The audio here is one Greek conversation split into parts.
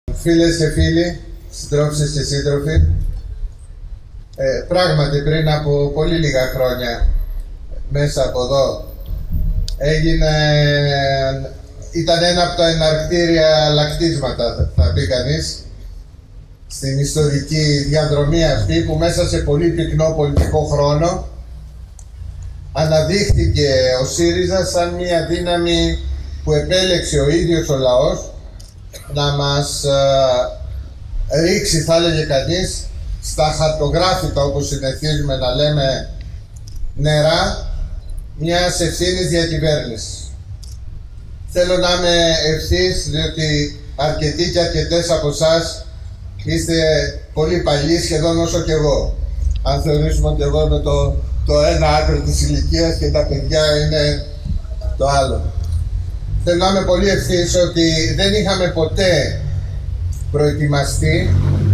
Φίλες και φίλοι, συντρόφισσες και σύντροφοι, πράγματι πριν από πολύ λίγα χρόνια μέσα από εδώ ήταν ένα από τα εναρκτήρια λακτίσματα, θα πει κανείς, στην ιστορική διαδρομή αυτή, που μέσα σε πολύ πυκνό πολιτικό χρόνο αναδείχθηκε ο ΣΥΡΙΖΑ σαν μια δύναμη που επέλεξε ο ίδιος ο λαός να μας ρίξει, θα έλεγε κανείς, στα χαρτογράφητα, όπως συνηθίζουμε να λέμε, νερά μιας ευθύνης διακυβέρνησης. Θέλω να είμαι ευθύς, διότι αρκετοί και αρκετές από εσάς είστε πολύ παλιοί, σχεδόν όσο και εγώ. Αν θεωρήσουμε ότι εγώ είμαι το ένα άκρο της ηλικίας και τα παιδιά είναι το άλλο. Θέλω να είμαι πολύ ευθύς ότι δεν είχαμε ποτέ προετοιμαστεί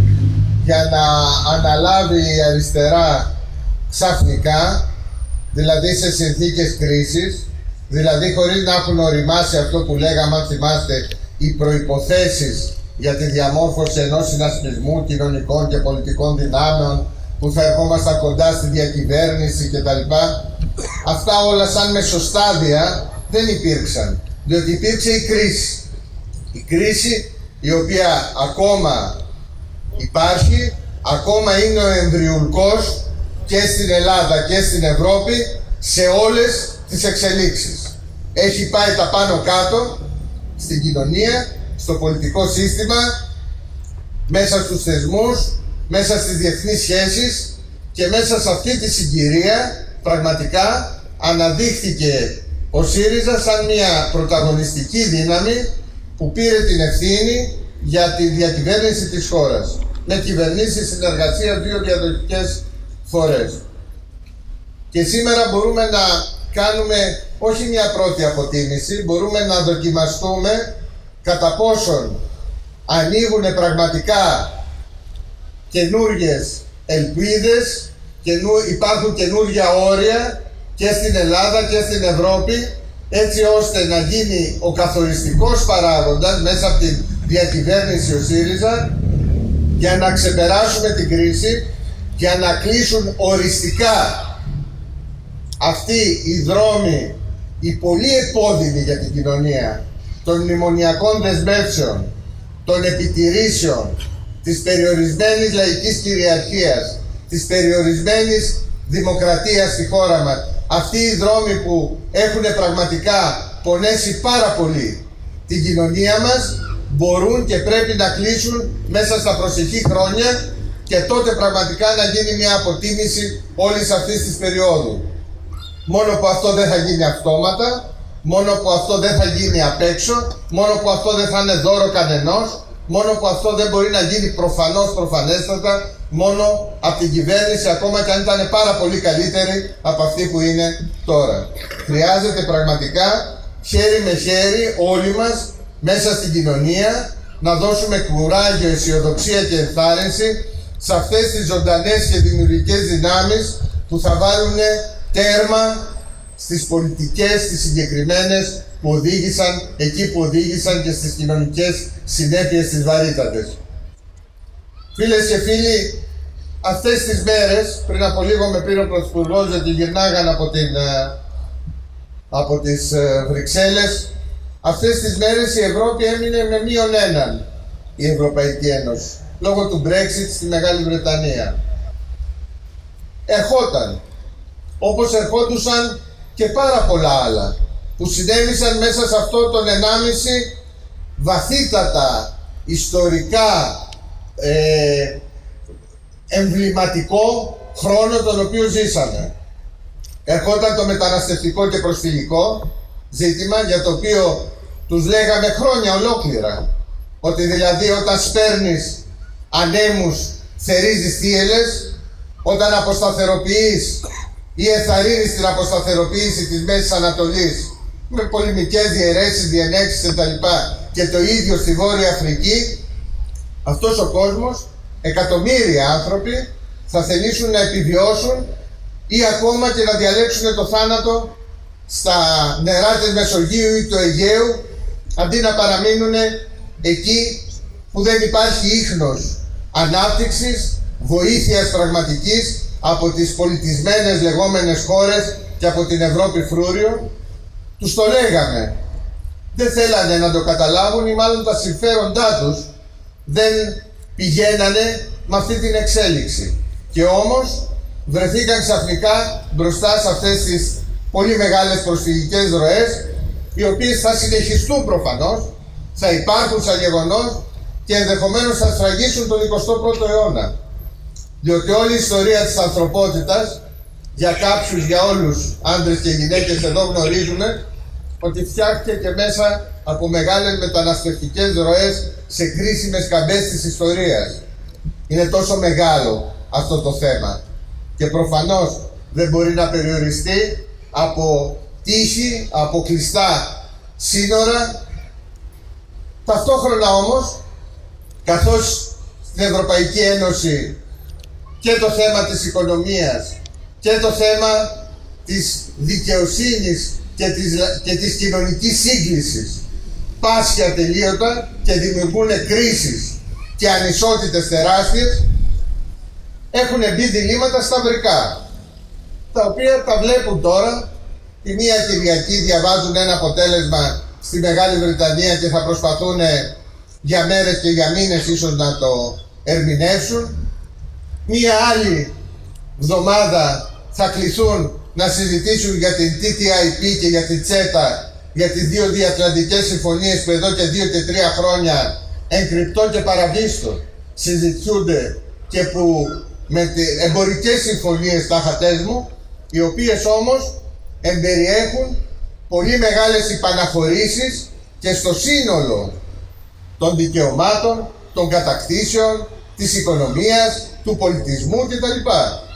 για να αναλάβει η αριστερά ξαφνικά, δηλαδή σε συνθήκες κρίσης, δηλαδή χωρίς να έχουν οριμάσει αυτό που λέγαμε, αν θυμάστε, οι προϋποθέσεις για τη διαμόρφωση ενός συνασπισμού κοινωνικών και πολιτικών δυνάμεων που θα ερχόμασταν κοντά στη διακυβέρνηση κτλ. Αυτά όλα σαν μεσοστάδια δεν υπήρξαν, διότι υπήρξε η κρίση. Η κρίση η οποία ακόμα υπάρχει, ακόμα είναι ο εμβριουλκός και στην Ελλάδα και στην Ευρώπη σε όλες τις εξελίξεις. Έχει πάει τα πάνω κάτω στην κοινωνία, στο πολιτικό σύστημα, μέσα στους θεσμούς, μέσα στις διεθνείς σχέσεις, και μέσα σε αυτή τη συγκυρία πραγματικά αναδείχθηκε ο ΣΥΡΙΖΑ σαν μια πρωταγωνιστική δύναμη που πήρε την ευθύνη για τη διακυβέρνηση της χώρας, με κυβερνήσεις συνεργασίας 2 διαδοχικές φορές. Και σήμερα μπορούμε να κάνουμε όχι μια πρώτη αποτίμηση, μπορούμε να δοκιμαστούμε κατά πόσον ανοίγουν πραγματικά καινούργιες ελπίδες, υπάρχουν καινούργια όρια και στην Ελλάδα και στην Ευρώπη, έτσι ώστε να γίνει ο καθοριστικός παράγοντας μέσα από τη διακυβέρνηση ο ΣΥΡΙΖΑ για να ξεπεράσουμε την κρίση, για να κλείσουν οριστικά αυτοί οι δρόμοι, οι πολύ επώδυνοι για την κοινωνία, των μνημονιακών δεσμεύσεων, των επιτηρήσεων, της περιορισμένης λαϊκής κυριαρχίας, της περιορισμένης δημοκρατίας στη χώρα μας. Αυτοί οι δρόμοι που έχουν πραγματικά πονέσει πάρα πολύ την κοινωνία μας μπορούν και πρέπει να κλείσουν μέσα στα προσεχή χρόνια, και τότε πραγματικά να γίνει μια αποτίμηση όλης αυτής της περίοδου. Μόνο που αυτό δεν θα γίνει αυτόματα, μόνο που αυτό δεν θα γίνει απ' έξω, μόνο που αυτό δεν θα είναι δώρο κανενός, μόνο που αυτό δεν μπορεί να γίνει προφανέστατα μόνο από την κυβέρνηση, ακόμα και αν ήταν πάρα πολύ καλύτερη από αυτή που είναι τώρα. Χρειάζεται πραγματικά χέρι με χέρι όλοι μας μέσα στην κοινωνία να δώσουμε κουράγιο, αισιοδοξία και ενθάρρυνση σε αυτές τις ζωντανές και δημιουργικές δυνάμεις που θα βάλουν τέρμα στις πολιτικές, τις συγκεκριμένες που οδήγησαν εκεί που οδήγησαν και στις κοινωνικές συνέπειες τις βαρύτατες. Φίλες και φίλοι, αυτές τις μέρες, πριν από λίγο με πήρε ο Πρωθυπουργός, γιατί γυρνάγαν από τις Βρυξέλλες, αυτές τις μέρες η Ευρώπη έμεινε με -1 η Ευρωπαϊκή Ένωση, λόγω του Brexit στη Μεγάλη Βρετανία. Ερχόταν, όπως ερχόντουσαν και πάρα πολλά άλλα που συνέβησαν μέσα σε αυτό τον 1,5 βαθύτατα ιστορικά εμβληματικό χρόνο τον οποίο ζήσαμε. Ερχόταν το μεταναστευτικό και προσφυγικό ζήτημα, για το οποίο τους λέγαμε χρόνια ολόκληρα ότι δηλαδή όταν σπέρνεις ανέμους θερίζεις θύελλες, όταν αποσταθεροποιείς ή εθαρρύνεις την αποσταθεροποίηση της Μέσης Ανατολής με πολεμικές διαιρέσεις, διενέξεις κτλ. Και το ίδιο στη Βόρεια Αφρική, αυτός ο κόσμος, εκατομμύρια άνθρωποι θα θελήσουν να επιβιώσουν ή ακόμα και να διαλέξουν το θάνατο στα νερά της Μεσογείου ή του Αιγαίου, αντί να παραμείνουν εκεί που δεν υπάρχει ίχνος ανάπτυξης, βοήθειας πραγματικής από τις πολιτισμένες λεγόμενες χώρες και από την Ευρώπη φρούριο. Τους το λέγαμε. Δεν θέλανε να το καταλάβουν ή μάλλον τα συμφέροντά τους δεν πηγαίνανε με αυτή την εξέλιξη. Και όμως βρεθήκαν ξαφνικά μπροστά σε αυτές τις πολύ μεγάλες προσφυγικές ροές, οι οποίες θα συνεχιστούν προφανώς, θα υπάρχουν σαν γεγονός και ενδεχομένως θα σφραγίσουν τον 21ο αιώνα. Διότι όλη η ιστορία της ανθρωπότητας, για κάποιους, για όλους, άντρες και γυναίκες εδώ γνωρίζουμε, ότι φτιάχτηκε και μέσα από μεγάλες μεταναστευτικές ροές σε κρίσιμες καμπές της ιστορίας. Είναι τόσο μεγάλο αυτό το θέμα και προφανώς δεν μπορεί να περιοριστεί από τύχη, από κλειστά σύνορα. Ταυτόχρονα όμως, καθώς στην Ευρωπαϊκή Ένωση και το θέμα της οικονομίας και το θέμα της δικαιοσύνης και της κοινωνικής σύγκλησης πάσχει ατελείωτα και δημιουργούν κρίσεις και ανισότητες τεράστιες, έχουν μπει διλήμματα σταυρικά, τα οποία τα βλέπουν τώρα. Τη μία Κυριακή διαβάζουν ένα αποτέλεσμα στη Μεγάλη Βρετανία και θα προσπαθούν για μέρες και για μήνες ίσως να το ερμηνεύσουν. Μία άλλη εβδομάδα θα κληθούν να συζητήσουν για την TTIP και για την CETA, για τις δύο διατλαντικές συμφωνίες που εδώ και 2 και 3 χρόνια εγκρυπτών και παραβίστων συζητιούνται και που με εμπορικές συμφωνίες τάχατές μου, οι οποίες όμως εμπεριέχουν πολύ μεγάλες υπαναχωρήσεις και στο σύνολο των δικαιωμάτων, των κατακτήσεων, της οικονομίας, του πολιτισμού κτλ.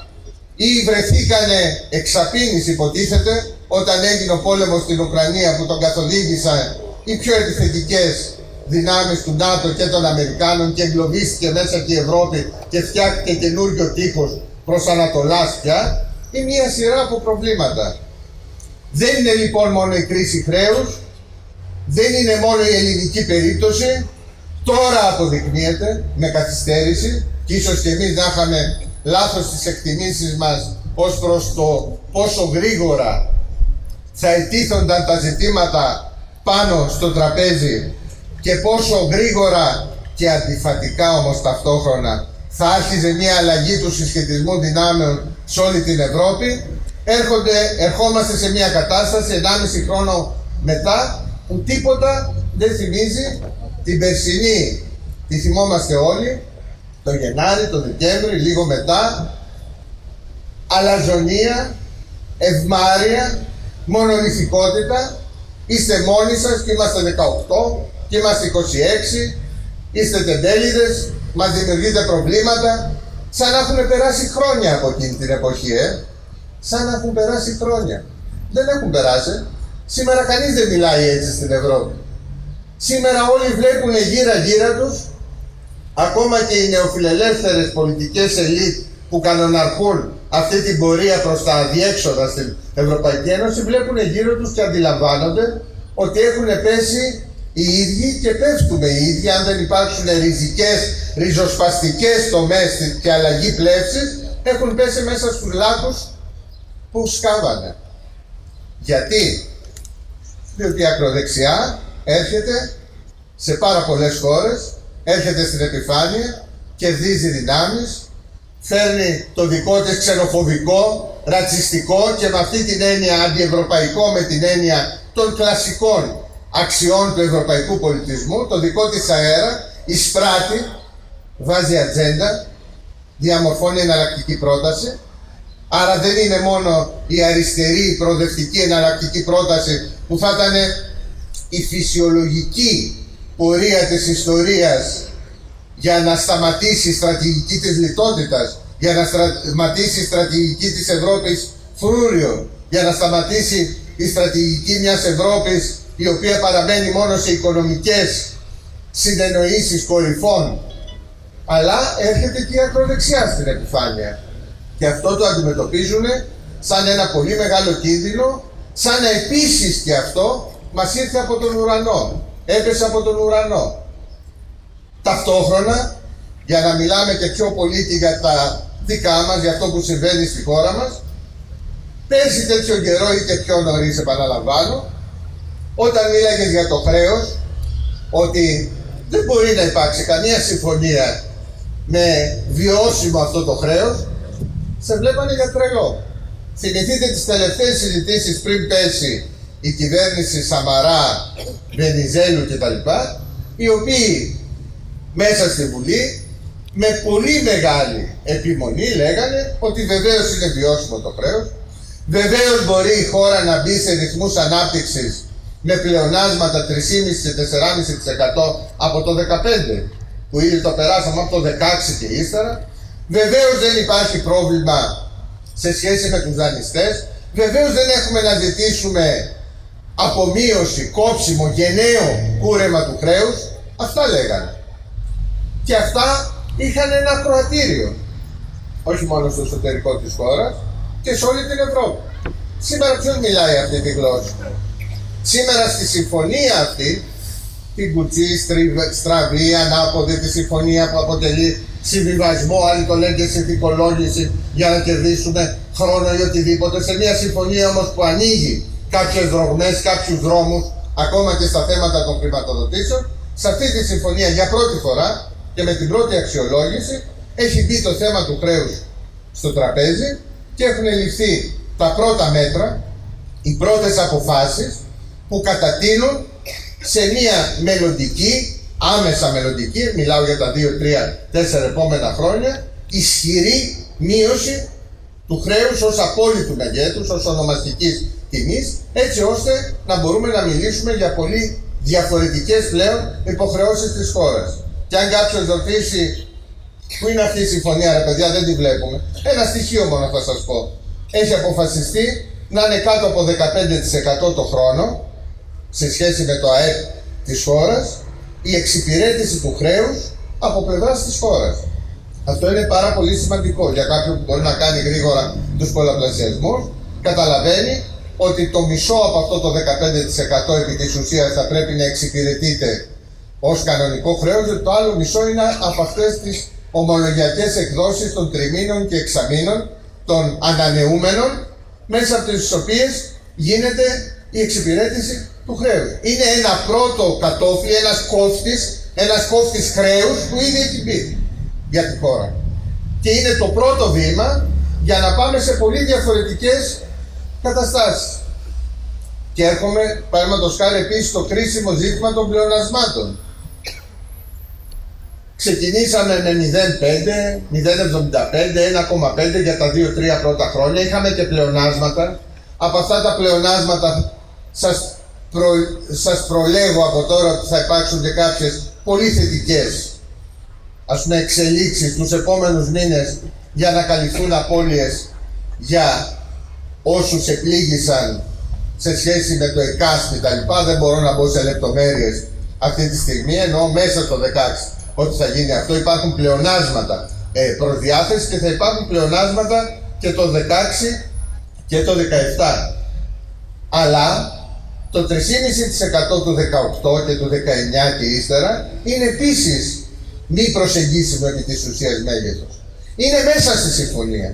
Ή βρεθήκανε εξαπίνης, υποτίθεται, όταν έγινε ο πόλεμος στην Ουκρανία, που τον καθοδήγησαν οι πιο επιθετικές δυνάμεις του ΝΑΤΟ και των Αμερικάνων και εγκλωβίστηκε μέσα και η Ευρώπη και φτιάχτηκε καινούριο τείχος προς Ανατολάς πια, ή μια σειρά από προβλήματα. Δεν είναι λοιπόν μόνο η κρίση χρέους, δεν είναι μόνο η ελληνική περίπτωση, τώρα αποδεικνύεται με καθυστέρηση και ίσως και εμείς να είχαμε λάθος στις εκτιμήσεις μας ως προς το πόσο γρήγορα θα ετίθονταν τα ζητήματα πάνω στο τραπέζι και πόσο γρήγορα και αντιφατικά όμως ταυτόχρονα θα άρχιζε μια αλλαγή του συσχετισμού δυνάμεων σε όλη την Ευρώπη. Ερχόμαστε σε μια κατάσταση 1,5 χρόνο μετά που τίποτα δεν θυμίζει την περσινή, τη θυμόμαστε όλοι, το Γενάρη, το Δεκέμβρη, λίγο μετά, αλαζονία, ευμάρεια, μονολυθικότητα. Είστε μόνοι σας και είμαστε 18 και είμαστε 26, είστε τεμπέληδες, μας δημιουργείτε προβλήματα, σαν να έχουν περάσει χρόνια από εκείνη την εποχή, σαν να έχουν περάσει χρόνια. Δεν έχουν περάσει. Σήμερα κανείς δεν μιλάει έτσι στην Ευρώπη. Σήμερα όλοι βλέπουν γύρα-γύρα τους, ακόμα και οι νεοφιλελεύθερες πολιτικές ελίτ που κανοναρχούν αυτή την πορεία προς τα αδιέξοδα στην Ευρωπαϊκή Ένωση, βλέπουν γύρω τους και αντιλαμβάνονται ότι έχουν πέσει οι ίδιοι και πέφτουμε οι ίδιοι αν δεν υπάρξουν ριζικές, ριζοσπαστικές τομές και αλλαγή πλεύσης, έχουν πέσει μέσα στους λάκους που σκάβανε. Γιατί? Διότι η ακροδεξιά έρχεται σε πάρα πολλές χώρες, έρχεται στην επιφάνεια, κερδίζει δυνάμεις, φέρνει το δικό της ξενοφοβικό, ρατσιστικό και με αυτή την έννοια αντιευρωπαϊκό, με την έννοια των κλασικών αξιών του ευρωπαϊκού πολιτισμού, το δικό της αέρα, εισπράττει, βάζει ατζέντα, διαμορφώνει εναλλακτική πρόταση. Άρα δεν είναι μόνο η αριστερή προοδευτική εναλλακτική πρόταση που θα ήταν η φυσιολογική πορεία της ιστορίας για να σταματήσει η στρατηγική της λιτότητας, για να σταματήσει η στρατηγική της Ευρώπης φρούριο, για να σταματήσει η στρατηγική μιας Ευρώπης η οποία παραμένει μόνο σε οικονομικές συνεννοήσεις κορυφών. Αλλά έρχεται και η ακροδεξιά στην επιφάνεια. Και αυτό το αντιμετωπίζουν σαν ένα πολύ μεγάλο κίνδυνο, σαν να επίσης και αυτό μας ήρθε από τον ουρανό. Έπεσε από τον ουρανό. Ταυτόχρονα, για να μιλάμε και πιο πολύ και για τα δικά μας, για αυτό που συμβαίνει στη χώρα μας, πέρσι τέτοιο καιρό ή και πιο νωρίς, επαναλαμβάνω, όταν μίλαγες για το χρέος, ότι δεν μπορεί να υπάρξει καμία συμφωνία με βιώσιμο αυτό το χρέος, σε βλέπανε για τρελό. Θυμηθείτε τις τελευταίες συζητήσεις πριν πέσει η κυβέρνηση Σαμαρά, Βενιζέλου κτλ., οι οποίοι μέσα στη Βουλή με πολύ μεγάλη επιμονή λέγανε ότι βεβαίως είναι βιώσιμο το χρέος, βεβαίως μπορεί η χώρα να μπει σε ρυθμούς ανάπτυξης με πλεονάσματα 3,5 και 4,5% από το 2015, που ήδη το περάσαμε από το 2016 και ύστερα. Βεβαίως δεν υπάρχει πρόβλημα σε σχέση με τους δανειστές. Βεβαίως δεν έχουμε να ζητήσουμε απομείωση, κόψιμο, γενναίο κούρεμα του χρέους. Αυτά λέγανε. Και αυτά είχαν ένα ακροατήριο. Όχι μόνο στο εσωτερικό της χώρας, και σε όλη την Ευρώπη. Σήμερα ποιος μιλάει αυτή τη γλώσσα? Σήμερα στη συμφωνία αυτή, την κουτσή, στραβή, ανάποδη, τη συμφωνία που αποτελεί συμβιβασμό, άλλοι το λένε και συνθηκολόγηση για να κερδίσουμε χρόνο ή οτιδήποτε, σε μια συμφωνία όμως που ανοίγει κάποιες δρομές, κάποιους δρόμους, ακόμα και στα θέματα των χρηματοδοτήσεων, σε αυτή τη συμφωνία για πρώτη φορά και με την πρώτη αξιολόγηση έχει μπει το θέμα του χρέους στο τραπέζι και έχουν ληφθεί τα πρώτα μέτρα, οι πρώτες αποφάσεις που κατατείνουν σε μια μελλοντική, άμεσα μελλοντική, μιλάω για τα 2, 3, 4 επόμενα χρόνια, ισχυρή μείωση του χρέους ως απόλυτου μεγέθους, ως ονομαστικής τιμής, έτσι ώστε να μπορούμε να μιλήσουμε για πολύ διαφορετικές πλέον υποχρεώσεις της χώρας. Και αν κάποιος ρωτήσει πού είναι αυτή η συμφωνία, ρε παιδιά, δεν τη βλέπουμε. Ένα στοιχείο μόνο θα σας πω. Έχει αποφασιστεί να είναι κάτω από 15% το χρόνο, σε σχέση με το ΑΕΠ της χώρας, η εξυπηρέτηση του χρέους από πλευράς της χώρας. Αυτό είναι πάρα πολύ σημαντικό για κάποιον που μπορεί να κάνει γρήγορα τους πολλαπλασιασμούς. Καταλαβαίνει ότι το μισό από αυτό το 15% επί της ουσίας θα πρέπει να εξυπηρετείται ως κανονικό χρέος, και το άλλο μισό είναι από αυτές τις ομολογιακές εκδόσεις των τριμήνων και εξαμήνων των ανανεούμενων, μέσα από τις οποίες γίνεται η εξυπηρέτηση του χρέους. Είναι ένα πρώτο κατόφλι, ένας κόφτης χρέους που ήδη έχει μπει για τη χώρα. Και είναι το πρώτο βήμα για να πάμε σε πολύ διαφορετικές καταστάσεις. Και έρχομαι, παραδείγματος χάρη, επίσης στο κρίσιμο ζήτημα των πλεονασμάτων. Ξεκινήσαμε με 0,5, 0,75, 1,5 για τα 2-3 πρώτα χρόνια. Είχαμε και πλεονάσματα. Από αυτά τα πλεονάσματα σας προλέγω από τώρα ότι θα υπάρξουν και κάποιες πολύ θετικές, ας πούμε, εξελίξεις τους επόμενους μήνες για να καλυφθούν απώλειες για όσους επλήγησαν σε σχέση με το ΕΚΑΣ και τα λοιπά. Δεν μπορώ να μπω σε λεπτομέρειες αυτή τη στιγμή, ενώ μέσα στο 16 ότι θα γίνει αυτό. Υπάρχουν πλεονάσματα προς διάθεση και θα υπάρχουν πλεονάσματα και το 16 και το 17. Αλλά το 3,5% του 18 και του 19 και ύστερα είναι επίσης μη προσεγγίσιμο επί της ουσίας μέγεθος. Είναι μέσα στη συμφωνία.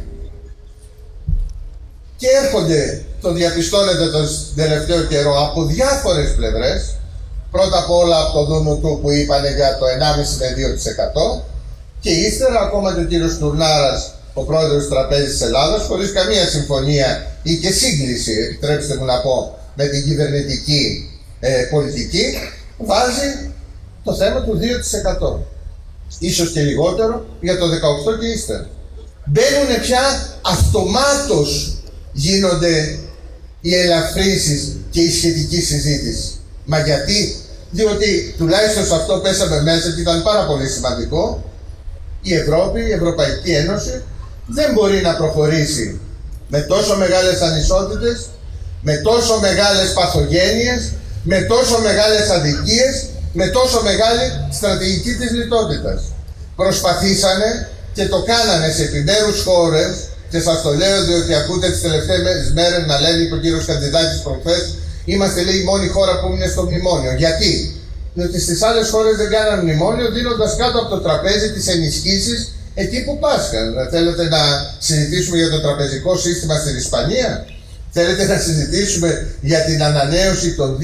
Και έρχονται, το διαπιστώνετε τον τελευταίο καιρό, από διάφορες πλευρές. Πρώτα απ' όλα από το Δούνου του που είπανε για το 1,5 με 2%, και ύστερα ακόμα και ο κύριος Τουρνάρας, ο πρόεδρος του Τραπέζης της Ελλάδας, χωρίς καμία συμφωνία ή και σύγκληση, επιτρέψτε μου να πω, με την κυβερνητική πολιτική, βάζει το θέμα του 2%. Ίσως και λιγότερο για το 18 και ύστερα. Μπαίνουν πια αυτομάτως, γίνονται οι ελαφρύνσεις και η σχετική συζήτηση. Μα γιατί? Διότι τουλάχιστον σε αυτό πέσαμε μέσα και ήταν πάρα πολύ σημαντικό. Η Ευρώπη, η Ευρωπαϊκή Ένωση δεν μπορεί να προχωρήσει με τόσο μεγάλες ανισότητες, με τόσο μεγάλες παθογένειες, με τόσο μεγάλες αδικίες, με τόσο μεγάλη στρατηγική της λιτότητας. Προσπαθήσανε και το κάνανε σε επιμέρους χώρες, και σας το λέω διότι ακούτε τις τελευταίες μέρες να λένε, είπε ο κύριος Καντιδάκης προχθές, είμαστε, λέει, η μόνη χώρα που είναι στο μνημόνιο. Γιατί? διότι στις άλλες χώρες δεν κάναν μνημόνιο, δίνοντας κάτω από το τραπέζι τις ενισχύσεις εκεί που πάσχαν. Θέλετε να συζητήσουμε για το τραπεζικό σύστημα στην Ισπανία? Θέλετε να συζητήσουμε για την ανανέωση των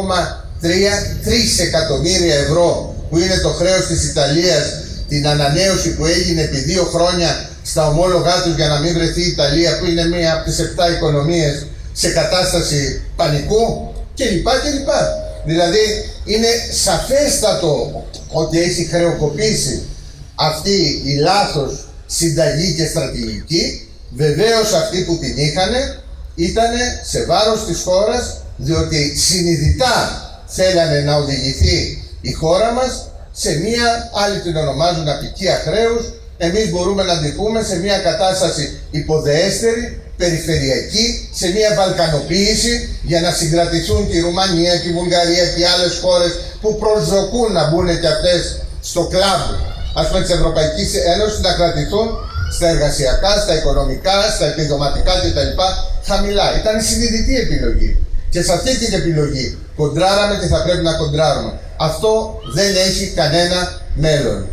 2,3 εκατομμύρια ευρώ που είναι το χρέος της Ιταλίας, την ανανέωση που έγινε επί 2 χρόνια στα ομόλογά τους για να μην βρεθεί η Ιταλία, που είναι μία από τις 7 οικονομίες σε κατάσταση πανικού κλπ. Δηλαδή είναι σαφέστατο ότι έχει χρεοκοπήσει αυτή η λάθος συνταγή και στρατηγική. Βεβαίως αυτοί που την είχανε ήταν σε βάρος της χώρας, διότι συνειδητά θέλανε να οδηγηθεί η χώρα μας σε μία, άλλοι την ονομάζουν απικία χρέους, εμείς μπορούμε να την πούμε σε μία κατάσταση υποδεέστερη, περιφερειακή, σε μία βαλκανοποίηση, για να συγκρατηθούν και η Ρουμανία και η Βουλγαρία και οι άλλες χώρες που προσδοκούν να μπουν και αυτές στο κλαμπ, ας πούμε, της Ευρωπαϊκής Ένωσης, να κρατηθούν στα εργασιακά, στα οικονομικά, στα επιδοματικά κτλ. Χαμηλά. Ήταν συνειδητή επιλογή. Και σε αυτή την επιλογή κοντράραμε και θα πρέπει να κοντράρουμε. Αυτό δεν έχει κανένα μέλλον.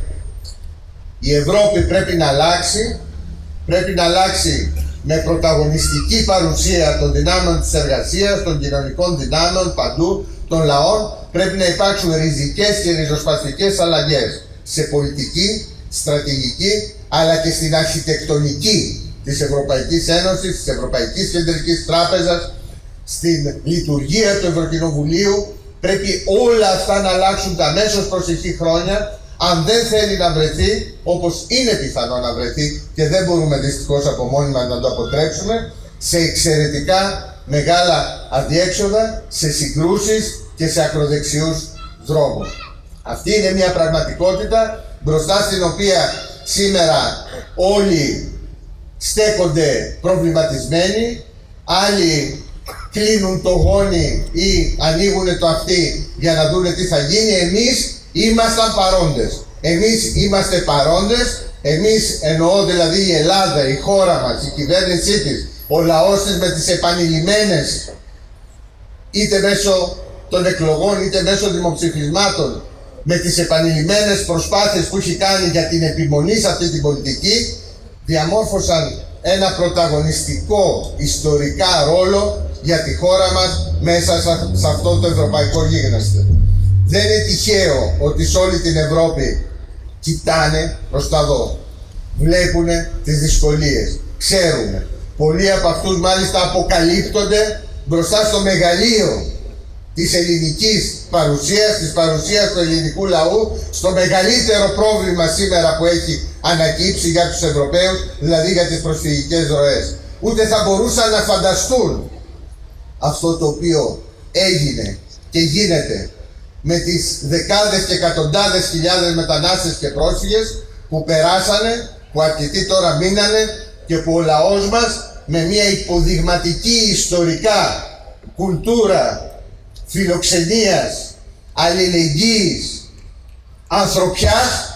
Η Ευρώπη πρέπει να αλλάξει. Πρέπει να αλλάξει με πρωταγωνιστική παρουσία των δυνάμεων της εργασίας, των κοινωνικών δυνάμεων παντού, των λαών. Πρέπει να υπάρξουν ριζικές και ριζοσπαστικές αλλαγές σε πολιτική, στρατηγική, αλλά και στην αρχιτεκτονική της Ευρωπαϊκής Ένωσης, της Ευρωπαϊκής Κεντρικής Τράπεζας, στην λειτουργία του Ευρωκοινοβουλίου. Πρέπει όλα αυτά να αλλάξουν τα αμέσως προσεχή χρόνια, αν δεν θέλει να βρεθεί, όπως είναι πιθανό να βρεθεί και δεν μπορούμε δυστυχώς από μόνοι μας να το αποτρέψουμε, σε εξαιρετικά μεγάλα αδιέξοδα, σε συγκρούσεις και σε ακροδεξιούς δρόμους. Αυτή είναι μια πραγματικότητα μπροστά στην οποία σήμερα όλοι στέκονται προβληματισμένοι, άλλοι κλείνουν το γόνι ή ανοίγουν το αυτί για να δούνε τι θα γίνει. Εμείς ήμασταν παρόντες. Εμείς είμαστε παρόντες. Εμείς, εννοώ δηλαδή η Ελλάδα, η χώρα μας, η κυβέρνησή της, ο λαός της, με τις επανειλημμένες, είτε μέσω των εκλογών είτε μέσω δημοψηφισμάτων, με τις επανειλημμένες προσπάθειες που έχει κάνει για την επιμονή σε αυτή την πολιτική, διαμόρφωσαν ένα πρωταγωνιστικό ιστορικά ρόλο για τη χώρα μας μέσα σε αυτό το ευρωπαϊκό γίγνεσθε. Δεν είναι τυχαίο ότι σε όλη την Ευρώπη κοιτάνε προς τα δω, βλέπουνε τις δυσκολίες, ξέρουνε. Πολλοί από αυτούς μάλιστα αποκαλύπτονται μπροστά στο μεγαλείο της ελληνικής παρουσίας, της παρουσίας του ελληνικού λαού, στο μεγαλύτερο πρόβλημα σήμερα που έχει ανακύψει για τους Ευρωπαίους, δηλαδή για τις προσφυγικές ροές. Ούτε θα μπορούσαν να φανταστούν αυτό το οποίο έγινε και γίνεται με τις δεκάδες και εκατοντάδες χιλιάδες μετανάστες και πρόσφυγες που περάσανε, που αρκετοί τώρα μείνανε και που ο λαός μας με μια υποδειγματική ιστορικά κουλτούρα φιλοξενίας, αλληλεγγύης, ανθρωπιάς,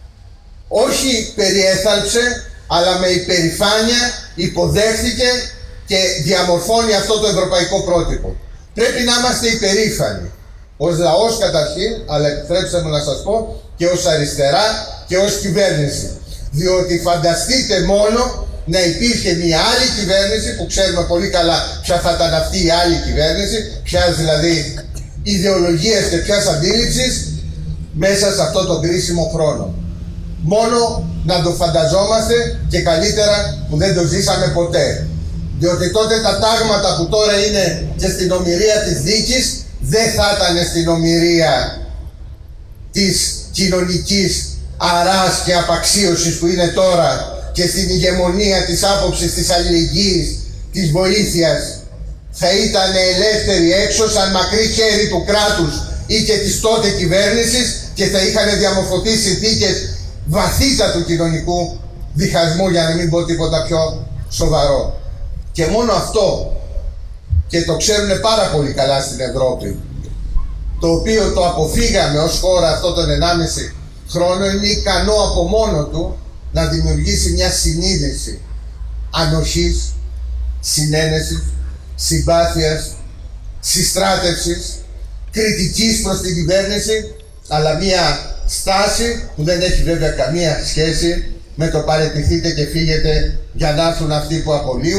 όχι περιέθαλψε, αλλά με υπερηφάνεια υποδέχθηκε και διαμορφώνει αυτό το ευρωπαϊκό πρότυπο. Πρέπει να είμαστε υπερήφανοι, ως λαός καταρχήν, αλλά επιτρέψτε μου να σας πω και ως αριστερά και ως κυβέρνηση. Διότι φανταστείτε μόνο να υπήρχε μια άλλη κυβέρνηση, που ξέρουμε πολύ καλά ποια θα ήταν αυτή η άλλη κυβέρνηση, ποιας δηλαδή ιδεολογίας και ποιας αντίληψης, μέσα σε αυτό τον κρίσιμο χρόνο. Μόνο να το φανταζόμαστε, και καλύτερα που δεν το ζήσαμε ποτέ. Διότι τότε τα τάγματα που τώρα είναι και στην ομηρία της δίκης δεν θα ήταν στην ομηρία της κοινωνικής αράς και απαξίωσης που είναι τώρα, και στην ηγεμονία της άποψης της αλληλεγγύης, της βοήθειας. Θα ήταν ελεύθεροι έξω σαν μακρύ χέρι του κράτους ή και της τότε κυβέρνησης, και θα είχαν διαμορφωθεί συνθήκες βαθύτατου κοινωνικού διχασμού, για να μην πω τίποτα πιο σοβαρό. Και μόνο αυτό, και το ξέρουν πάρα πολύ καλά στην Ευρώπη, το οποίο το αποφύγαμε ως χώρα αυτό τον 1,5 χρόνο, είναι ικανό από μόνο του να δημιουργήσει μια συνείδηση ανοχής, συνένεσης, συμπάθειας, συστράτευσης, κριτικής προς την κυβέρνηση, αλλά μια στάση που δεν έχει βέβαια καμία σχέση με το παραιτηθείτε και φύγετε για να έρθουν αυτοί που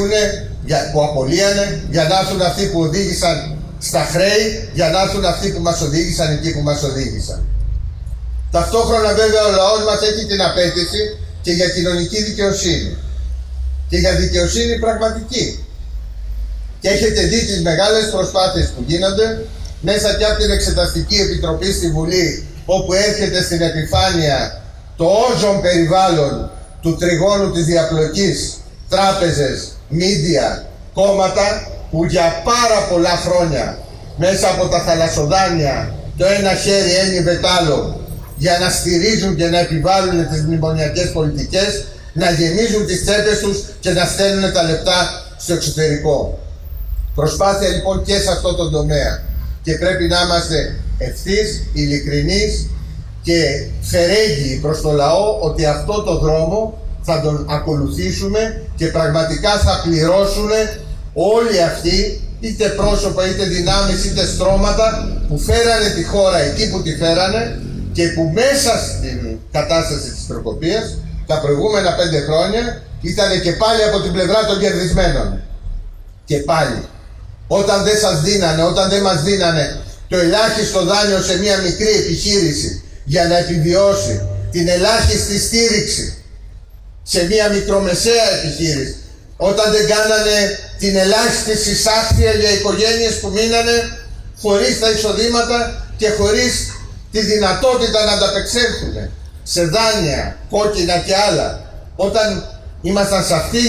απολύανε, για να έρθουν αυτοί που οδήγησαν στα χρέη, για να έρθουν αυτοί που μας οδήγησαν εκεί που μας οδήγησαν. Ταυτόχρονα βέβαια ο λαός μας έχει την απέτηση και για κοινωνική δικαιοσύνη και για δικαιοσύνη πραγματική. Και έχετε δει τις μεγάλες προσπάθειες που γίνονται μέσα και από την Εξεταστική Επιτροπή στη Βουλή, όπου έρχεται στην επιφάνεια το όζον περιβάλλον του τριγώνου της διαπλοκής, τράπεζες, μίντια, κόμματα που για πάρα πολλά χρόνια μέσα από τα θαλασσοδάνεια το ένα χέρι ένιβε τ' άλλο για να στηρίζουν και να επιβάλλουν τις μνημονιακές πολιτικές, να γεμίζουν τις τσέπες τους και να στέλνουν τα λεπτά στο εξωτερικό. Προσπάθεια λοιπόν και σε αυτό το τομέα. Και πρέπει να είμαστε ευθύς, ειλικρινείς και φερέγγιοι προς το λαό ότι αυτό το δρόμο θα τον ακολουθήσουμε και πραγματικά θα πληρώσουν όλοι αυτοί, είτε πρόσωπα, είτε δυνάμεις, είτε στρώματα που φέρανε τη χώρα εκεί που τη φέρανε και που μέσα στην κατάσταση της τροκοπίας τα προηγούμενα 5 χρόνια ήταν και πάλι από την πλευρά των κερδισμένων. Και πάλι, όταν δεν σας δίνανε, όταν δεν μας δίνανε το ελάχιστο δάνειο σε μια μικρή επιχείρηση για να επιβιώσει, την ελάχιστη στήριξη σε μια μικρομεσαία επιχείρηση, όταν δεν κάνανε την ελάχιστη συσάχθεια για οικογένειες που μείνανε χωρίς τα εισοδήματα και χωρίς τη δυνατότητα να ανταπεξέλθουν σε δάνεια, κόκκινα και άλλα, όταν ήμασταν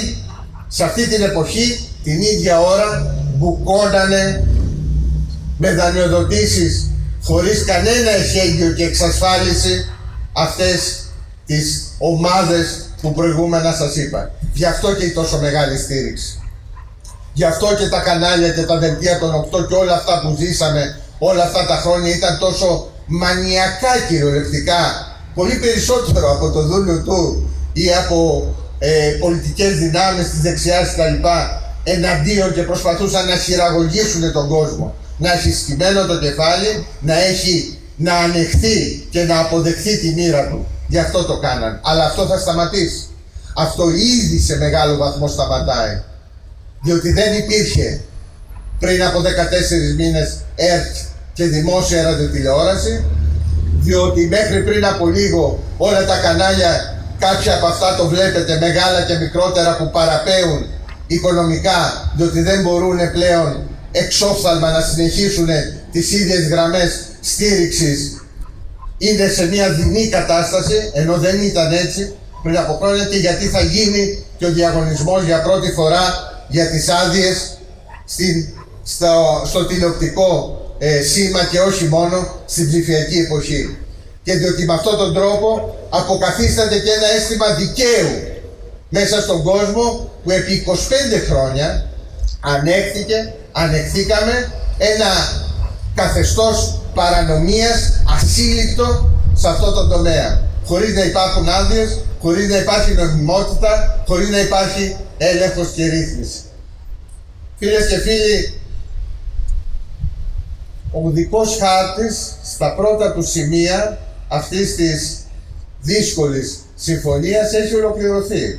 σε αυτή την εποχή, την ίδια ώρα μπουκώνανε με δανειοδοτήσεις χωρίς κανένα εχέγγυο και εξασφάλιση αυτές τις ομάδες που προηγούμενα σας είπα. Γι' αυτό και η τόσο μεγάλη στήριξη. Γι' αυτό και τα κανάλια και τα δελτία των 8 και όλα αυτά που ζήσαμε όλα αυτά τα χρόνια ήταν τόσο μανιακά κυριολεκτικά, πολύ περισσότερο από το δούλιο του ή από πολιτικές δυνάμεις της δεξιάς κτλ. Εναντίον και προσπαθούσαν να χειραγωγήσουν τον κόσμο. Να έχει σκυμμένο το κεφάλι, να ανεχθεί και να αποδεχθεί τη μοίρα του. Γι' αυτό το κάναν. Αλλά αυτό θα σταματήσει. Αυτό ήδη σε μεγάλο βαθμό σταματάει. Διότι δεν υπήρχε πριν από 14 μήνες ΕΡΤ και δημόσια ραδιοτηλεόραση, διότι μέχρι πριν από λίγο όλα τα κανάλια, κάποια από αυτά το βλέπετε, μεγάλα και μικρότερα, που παραπέουν οικονομικά, διότι δεν μπορούν πλέον εξόφθαλμα να συνεχίσουν τις ίδιες γραμμές στήριξης, είναι σε μια δεινή κατάσταση, ενώ δεν ήταν έτσι πριν από χρόνια. Και γιατί θα γίνει και ο διαγωνισμός για πρώτη φορά για τις άδειες στο τηλεοπτικό σήμα και όχι μόνο στην ψηφιακή εποχή. Και διότι με αυτόν τον τρόπο αποκαθίσταται και ένα αίσθημα δικαίου μέσα στον κόσμο που επί 25 χρόνια ανεχθήκαμε ένα καθεστώς παρανομίας ασύλληπτο σε αυτό το τομέα. Χωρίς να υπάρχουν άδειες, χωρίς να υπάρχει νομιμότητα, χωρίς να υπάρχει έλεγχος και ρύθμιση. Φίλες και φίλοι, ο οδικός χάρτης στα πρώτα του σημεία αυτής της δύσκολης συμφωνίας έχει ολοκληρωθεί.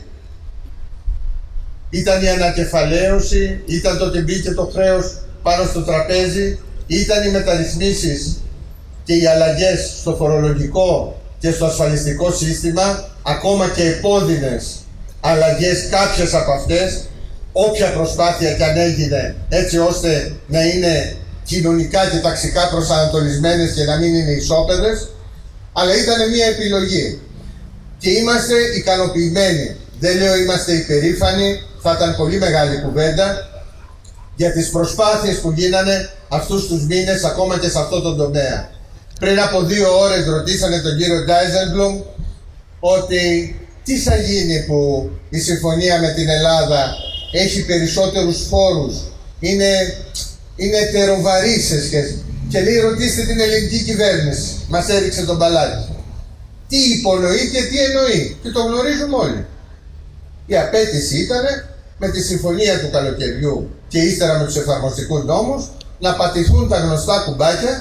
Ήταν η ανακεφαλαίωση, ήταν το ότι μπήκε το χρέος πάνω στο τραπέζι, ήταν οι μεταρρυθμίσεις και οι αλλαγές στο φορολογικό και στο ασφαλιστικό σύστημα, ακόμα και επώδυνες αλλαγές, κάποιες από αυτές, όποια προσπάθεια και αν έγινε έτσι ώστε να είναι κοινωνικά και ταξικά προσανατολισμένες και να μην είναι ισόπεδες, αλλά ήταν μια επιλογή. Και είμαστε ικανοποιημένοι. Δεν λέω είμαστε υπερήφανοι, θα ήταν πολύ μεγάλη κουβέντα, για τις προσπάθειες που γίνανε αυτούς τους μήνες ακόμα και σε αυτό το τομέα. Πριν από 2 ώρες ρωτήσανε τον κύριο Ντάιζελμπλουμ ότι τι θα γίνει που η συμφωνία με την Ελλάδα έχει περισσότερους φόρους, είναι ετεροβαρή σε σχέση. Και λέει, ρωτήστε την ελληνική κυβέρνηση. Μας έριξε τον μπαλάκι. Τι υπονοεί και τι εννοεί. Και το γνωρίζουμε όλοι. Η απέτηση ήταν με τη συμφωνία του καλοκαιριού και ύστερα με τους εφαρμοστικούς νόμους να πατηθούν τα γνωστά κουμπάκια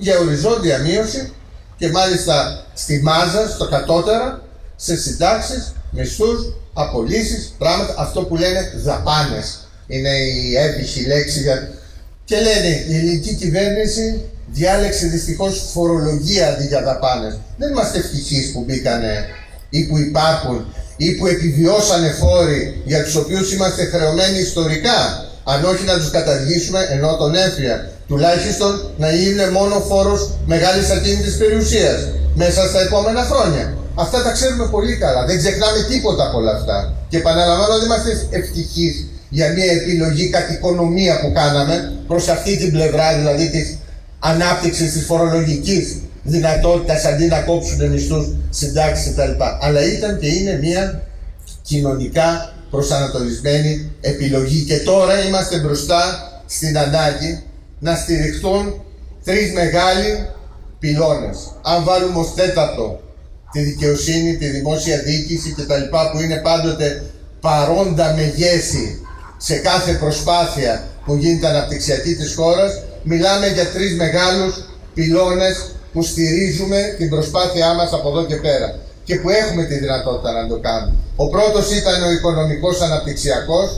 για οριζόντια μείωση και μάλιστα στη μάζα, στο κατώτερα, σε συντάξεις, μισθούς, απολύσεις, πράγματα, αυτό που λένε δαπάνες. Είναι η έβυχη λέξη για... Και λένε, η ελληνική κυβέρνηση διάλεξε δυστυχώς φορολογία αντί για δαπάνες. Δεν είμαστε ευτυχείς που μπήκανε ή που υπάρχουν ή που επιβιώσανε φόροι για τους οποίους είμαστε χρεωμένοι ιστορικά. Αν όχι να τους καταργήσουμε, ενώ τον έμφυα, τουλάχιστον να είναι μόνο φόρος μεγάλης ακίνητης περιουσίας μέσα στα επόμενα χρόνια. Αυτά τα ξέρουμε πολύ καλά. Δεν ξεχνάμε τίποτα από όλα αυτά. Και επαναλαμβάνω, δεν είμαστε ευτυχείς για μια επιλογή κατ' οικονομία που κάναμε προς αυτή την πλευρά, δηλαδή της ανάπτυξης της φορολογικής δυνατότητας αντί να κόψουν μισθούς, συντάξεις κτλ. Αλλά ήταν και είναι μια κοινωνικά προσανατολισμένη επιλογή. Και τώρα είμαστε μπροστά στην ανάγκη να στηριχτούν τρεις μεγάλοι πυλώνες. Αν βάλουμε ως τέταρτο τη δικαιοσύνη, τη δημόσια διοίκηση κτλ. Που είναι πάντοτε παρόντα μεγέθη σε κάθε προσπάθεια που γίνεται αναπτυξιακή της χώρας, μιλάμε για τρεις μεγάλους πυλώνες που στηρίζουμε την προσπάθειά μας από εδώ και πέρα και που έχουμε τη δυνατότητα να το κάνουμε. Ο πρώτος ήταν ο οικονομικός αναπτυξιακός,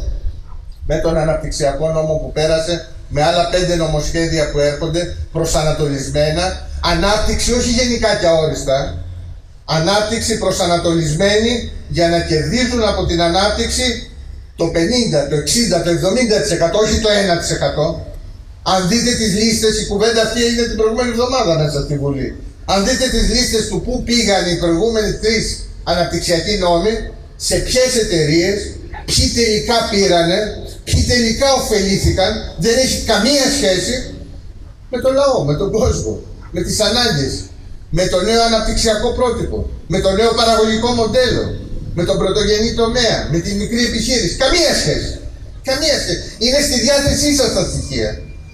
με τον αναπτυξιακό νόμο που πέρασε, με άλλα 5 νομοσχέδια που έρχονται προσανατολισμένα, ανάπτυξη όχι γενικά και αόριστα, ανάπτυξη προσανατολισμένη για να κερδίζουν από την ανάπτυξη το 50, το 60, το 70%, όχι το 1%. Αν δείτε τις λίστες, η κουβέντα αυτή έγινε την προηγούμενη εβδομάδα μέσα στη Βουλή. Αν δείτε τις λίστες του πού πήγαν οι προηγούμενοι 3 αναπτυξιακοί νόμοι, σε ποιες εταιρείες, ποιοι τελικά πήρανε, ποιοι τελικά ωφελήθηκαν, δεν έχει καμία σχέση με το λαό, με τον κόσμο, με τις ανάγκες, με το νέο αναπτυξιακό πρότυπο, με το νέο παραγωγικό μοντέλο, με τον πρωτογενή τομέα, με τη μικρή επιχείρηση. Καμία σχέση. Καμία σχέση. Είναι στη διάθεσή σας τα στοιχεία.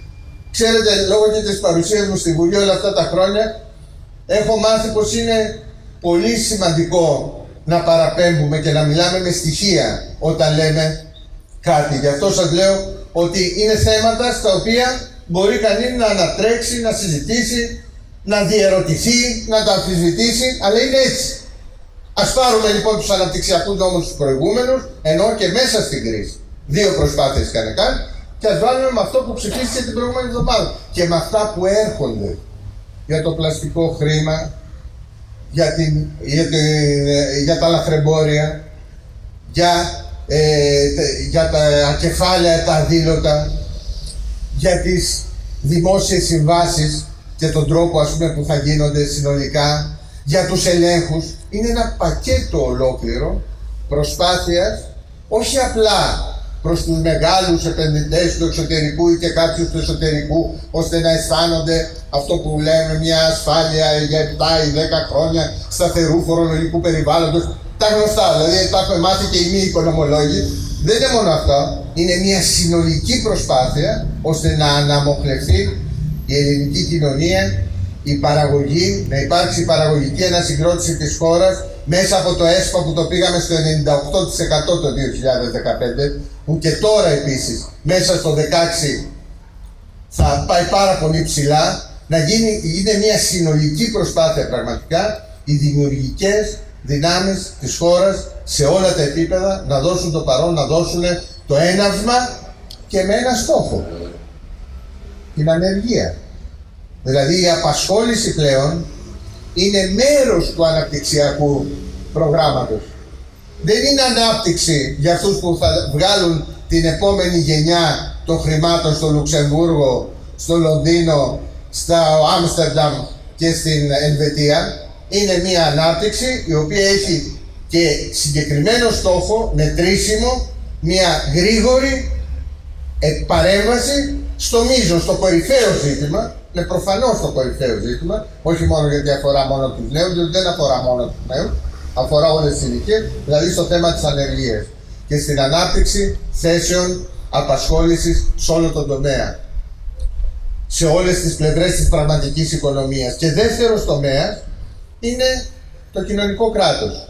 Ξέρετε, λόγω και της παρουσίας μου στη Βουλή όλα αυτά τα χρόνια, έχω μάθει πως είναι πολύ σημαντικό να παραπέμπουμε και να μιλάμε με στοιχεία όταν λέμε κάτι. Γι' αυτό σας λέω ότι είναι θέματα στα οποία μπορεί κανείς να ανατρέξει, να συζητήσει, να διερωτηθεί, να τα αμφισβητήσει, αλλά είναι έτσι. Ας πάρουμε λοιπόν τους αναπτυξιακούς νόμους τους προηγούμενους, ενώ και μέσα στην κρίση. 2 προσπάθειες είχαν κάνει, και ας βάλουμε με αυτό που ψηφίστηκε την προηγούμενη εβδομάδα. Και με αυτά που έρχονται για το πλαστικό χρήμα, για τα λαθρεμπόρια, για τα κεφάλαια, τα αδήλωτα, για τις δημόσιες συμβάσεις και τον τρόπο ας πούμε που θα γίνονται συνολικά, για τους ελέγχους. Είναι ένα πακέτο ολόκληρο προσπάθειας, όχι απλά προς τους μεγάλους επενδυτές του εξωτερικού ή και κάποιους του εσωτερικού, ώστε να αισθάνονται αυτό που λέμε μια ασφάλεια για 7 ή 10 χρόνια σταθερού φορολογικού περιβάλλοντος. Τα γνωστά, δηλαδή τα έχουμε μάθει και οι μη οικονομολόγοι. Δεν είναι μόνο αυτό, είναι μια συνολική προσπάθεια ώστε να αναμοχλευτεί η ελληνική κοινωνία, η παραγωγή, να υπάρξει παραγωγική ανασυγκρότηση της χώρας μέσα από το ΕΣΠΑ που το πήγαμε στο 98% το 2015, που και τώρα επίσης μέσα στο 16 θα πάει πάρα πολύ ψηλά, να είναι μια συνολική προσπάθεια πραγματικά οι δημιουργικές δυνάμεις της χώρας σε όλα τα επίπεδα να δώσουν το παρόν, να δώσουν το έναυσμα και με ένα στόχο, την ανεργία. Δηλαδή η απασχόληση πλέον είναι μέρος του αναπτυξιακού προγράμματος. Δεν είναι ανάπτυξη για αυτούς που θα βγάλουν την επόμενη γενιά των χρημάτων στο Λουξεμβούργο, στο Λονδίνο, στο Άμστερνταμ και στην Ελβετία. Είναι μια ανάπτυξη η οποία έχει και συγκεκριμένο στόχο, μετρήσιμο, μια γρήγορη παρέμβαση στο μείζον, στο κορυφαίο ζήτημα. Είναι προφανώς το κορυφαίο ζήτημα, όχι μόνο γιατί αφορά μόνο τους νέους, διότι δεν αφορά μόνο τους νέους, αφορά όλες τις ηλικίες, δηλαδή στο θέμα της ανεργίας και στην ανάπτυξη θέσεων απασχόλησης σε όλο τον τομέα, σε όλες τις πλευρές της πραγματικής οικονομίας. Και δεύτερος τομέας είναι το κοινωνικό κράτος.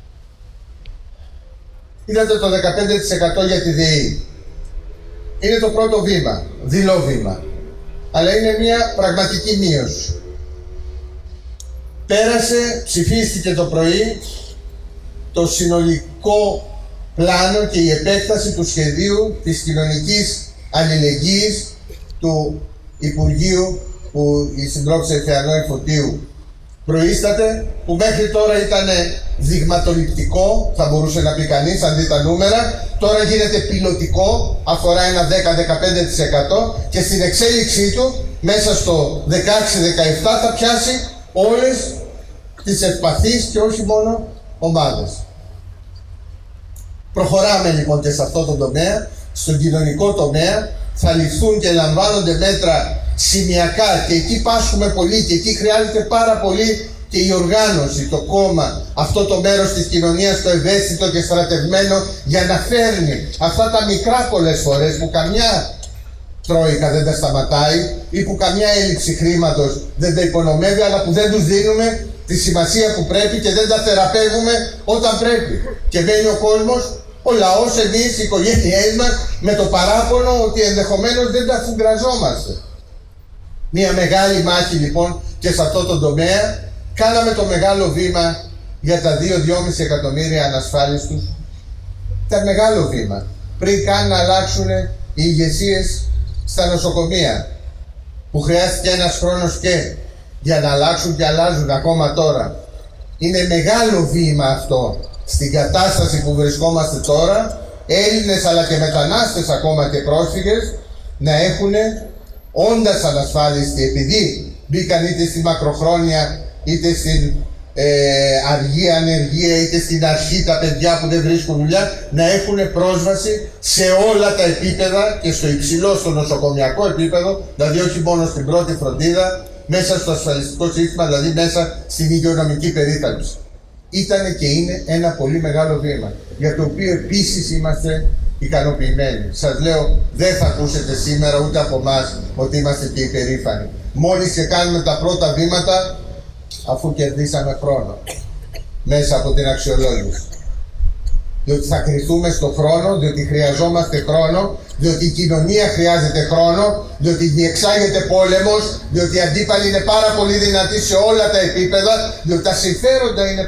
Είδατε το 15% για τη ΔΕΗ. Είναι το πρώτο βήμα, δειλό βήμα. αλλά είναι μια πραγματική μείωση. Πέρασε, ψηφίστηκε το πρωί το συνολικό πλάνο και η επέκταση του σχεδίου της κοινωνικής αλληλεγγύης του Υπουργείου που η συντρόφισσα Θεανόη Φωτίου προείσταται, που μέχρι τώρα ήταν δειγματοληπτικό, θα μπορούσε να πει κανείς αν δει τα νούμερα, τώρα γίνεται πιλωτικό, αφορά ένα 10-15% και στην εξέλιξή του μέσα στο 16-17 θα πιάσει όλες τις ευπαθείς και όχι μόνο ομάδες. Προχωράμε λοιπόν και σε αυτό το τομέα, στον κοινωνικό τομέα, θα ληφθούν και λαμβάνονται μέτρα σημειακά και εκεί πάσχουμε πολύ και εκεί χρειάζεται πάρα πολύ και η οργάνωση, το κόμμα, αυτό το μέρος της κοινωνίας, το ευαίσθητο και στρατευμένο, για να φέρνει αυτά τα μικρά πολλές φορές που καμιά τρόικα δεν τα σταματάει ή που καμιά έλλειψη χρήματος δεν τα υπονομεύει, αλλά που δεν τους δίνουμε τη σημασία που πρέπει και δεν τα θεραπεύουμε όταν πρέπει. Και μπαίνει ο κόσμος, ο λαός, εμείς, οι οικογένειές μας, με το παράπονο ότι ενδεχομένως δεν τα φουγκραζόμαστε. Μια μεγάλη μάχη λοιπόν και σε αυτό το τομέα. Κάναμε το μεγάλο βήμα για τα 2-2,5 εκατομμύρια ανασφάλιστους. Ήταν μεγάλο βήμα. Πριν καν να αλλάξουν οι ηγεσίες στα νοσοκομεία, που χρειάστηκε ένας χρόνος και για να αλλάξουν και αλλάζουν ακόμα τώρα. Είναι μεγάλο βήμα αυτό στην κατάσταση που βρισκόμαστε τώρα, Έλληνες αλλά και μετανάστες ακόμα και πρόσφυγες να έχουν, όντας ανασφάλιστοι, επειδή μπήκαν είτε στη μακροχρόνια είτε στην αργή ανεργία είτε στην αρχή τα παιδιά που δεν βρίσκουν δουλειά, να έχουν πρόσβαση σε όλα τα επίπεδα και στο υψηλό, στο νοσοκομιακό επίπεδο, δηλαδή όχι μόνο στην πρώτη φροντίδα, μέσα στο ασφαλιστικό σύστημα, δηλαδή μέσα στην υγειονομική περίθαλψη. Ήταν και είναι ένα πολύ μεγάλο βήμα, για το οποίο επίσης είμαστε ικανοποιημένοι. Σας λέω, δεν θα ακούσετε σήμερα ούτε από εμάς ότι είμαστε και υπερήφανοι. Μόλις και κάνουμε τα πρώτα βήματα, αφού κερδίσαμε χρόνο μέσα από την αξιολόγηση. Διότι θα κριθούμε στον χρόνο, διότι χρειαζόμαστε χρόνο, διότι η κοινωνία χρειάζεται χρόνο, διότι διεξάγεται πόλεμος, διότι οι αντίπαλοι είναι πάρα πολύ δυνατοί σε όλα τα επίπεδα, διότι τα συμφέροντα είναι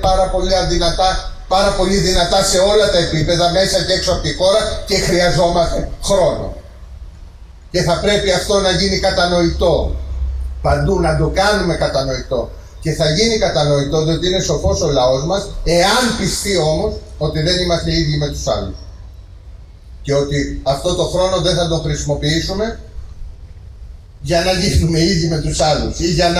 πάρα πολύ δυνατά σε όλα τα επίπεδα, μέσα και έξω από τη χώρα, και χρειαζόμαστε χρόνο. Και θα πρέπει αυτό να γίνει κατανοητό. Παντού να το κάνουμε κατανοητό. Και θα γίνει κατανοητό, διότι είναι σοφός ο λαός μας, εάν πιστεί όμως ότι δεν είμαστε ίδιοι με τους άλλους. Και ότι αυτό το χρόνο δεν θα τον χρησιμοποιήσουμε για να γίνουμε ίδιοι με τους άλλους ή για να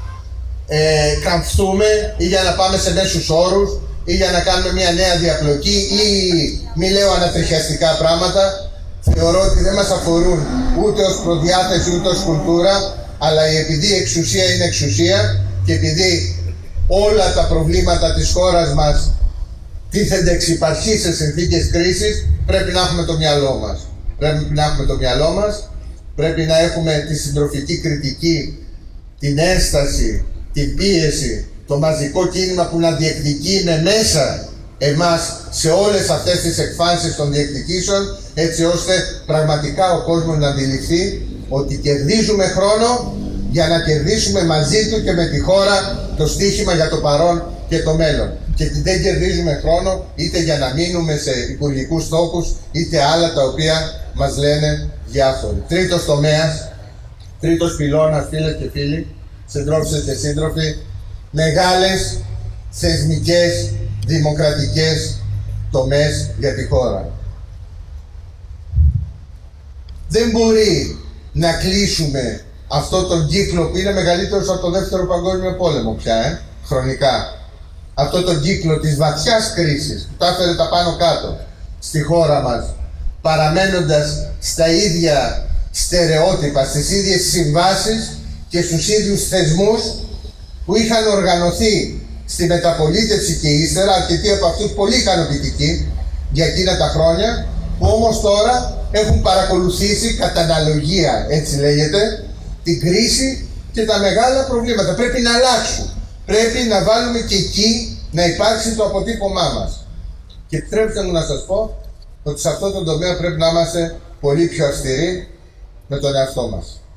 καμφθούμε ή για να πάμε σε μέσους όρους ή για να κάνουμε μια νέα διαπλοκή ή μη λέω ανατριχιαστικά πράγματα. Θεωρώ ότι δεν μας αφορούν ούτε ως προδιάθεση ούτε ως κουλτούρα, αλλά επειδή η εξουσία είναι εξουσία και επειδή όλα τα προβλήματα της χώρας μας τίθενται εξ υπαρχής σε συνθήκες κρίσης, πρέπει να έχουμε το μυαλό μας. Πρέπει να έχουμε το μυαλό μας, πρέπει να έχουμε τη συντροφική κριτική, την ένσταση, την πίεση, το μαζικό κίνημα που να διεκδικεί με μέσα εμάς σε όλες αυτές τις εκφάνσεις των διεκδικήσεων, έτσι ώστε πραγματικά ο κόσμος να αντιληφθεί ότι κερδίζουμε χρόνο για να κερδίσουμε μαζί του και με τη χώρα το στοίχημα για το παρόν και το μέλλον. Και δεν κερδίζουμε χρόνο είτε για να μείνουμε σε υπουργικούς στόχους, είτε άλλα τα οποία μας λένε διάφοροι. Τρίτος τομέας, τρίτος πυλώνας, φίλες και φίλοι, συντρόφισσες και σύντροφοι, μεγάλες θεσμικές, δημοκρατικές τομές για τη χώρα. Δεν μπορεί να κλείσουμε αυτό τον κύκλο που είναι μεγαλύτερος από το Δεύτερο Παγκόσμιο Πόλεμο πια, χρονικά. Αυτό τον κύκλο της βαθιάς κρίσης που τα έφερε τα πάνω κάτω στη χώρα μας, παραμένοντας στα ίδια στερεότυπα, στις ίδιες συμβάσεις και στους ίδιους θεσμούς που είχαν οργανωθεί στη μεταπολίτευση και ύστερα, αρκετοί από αυτούς πολύ ικανοποιητικοί για εκείνα τα χρόνια, που όμως τώρα έχουν παρακολουθήσει κατά αναλογία, έτσι λέγεται, την κρίση και τα μεγάλα προβλήματα. Πρέπει να αλλάξουν. Πρέπει να βάλουμε και εκεί να υπάρξει το αποτύπωμά μας. Και επιτρέψτε μου να σας πω ότι σε αυτό το τομέα πρέπει να είμαστε πολύ πιο αυστηροί με τον εαυτό μας.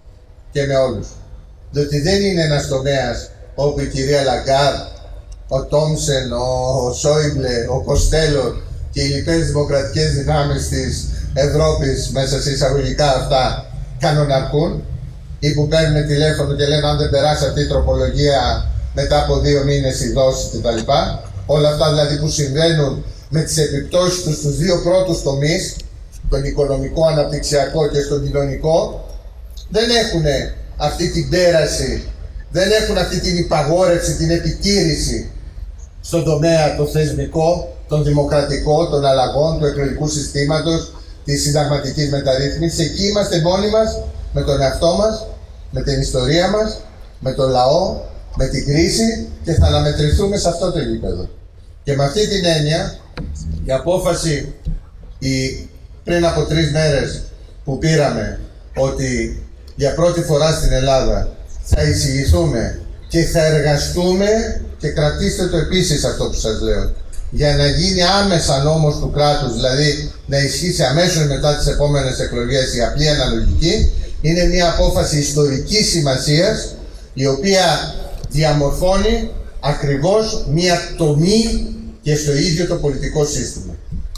και με όλους. Διότι δεν είναι ένας τομέας όπου η κυρία Λαγκάρ, ο Τόμσεν, ο Σόιμπλε, ο Κοστέλο και οι λοιπές δημοκρατικές δυνάμεις της Ευρώπης, μέσα σε εισαγωγικά αυτά, κανοναρχούν, ή που παίρνουν τηλέφωνο και λένε αν δεν περάσει αυτή η τροπολογία μετά από 2 μήνες η δόση κτλ. Όλα αυτά δηλαδή που συμβαίνουν με τις επιπτώσεις τους στους δύο πρώτους τομείς, τον οικονομικό, αναπτυξιακό και στον κοινωνικό, δεν έχουν αυτή την πέραση, δεν έχουν αυτή την υπαγόρευση, την επιτήρηση στον τομέα το θεσμικό, τον δημοκρατικό, των αλλαγών, του εκλογικού συστήματος, της συνταγματικής μεταρρύθμισης. Εκεί είμαστε μόνοι μας, με τον εαυτό μας, με την ιστορία μας, με τον λαό, με την κρίση και θα αναμετρηθούμε σε αυτό το επίπεδο. Και με αυτή την έννοια, η απόφαση πριν από 3 μέρες που πήραμε ότι για πρώτη φορά στην Ελλάδα θα εισηγηθούμε και θα εργαστούμε, και κρατήστε το επίσης αυτό που σας λέω, για να γίνει άμεσα νόμος του κράτους, δηλαδή να ισχύσει αμέσως μετά τις επόμενες εκλογές η απλή αναλογική, είναι μια απόφαση ιστορικής σημασίας, η οποία διαμορφώνει ακριβώς μια τομή και στο ίδιο το πολιτικό σύστημα.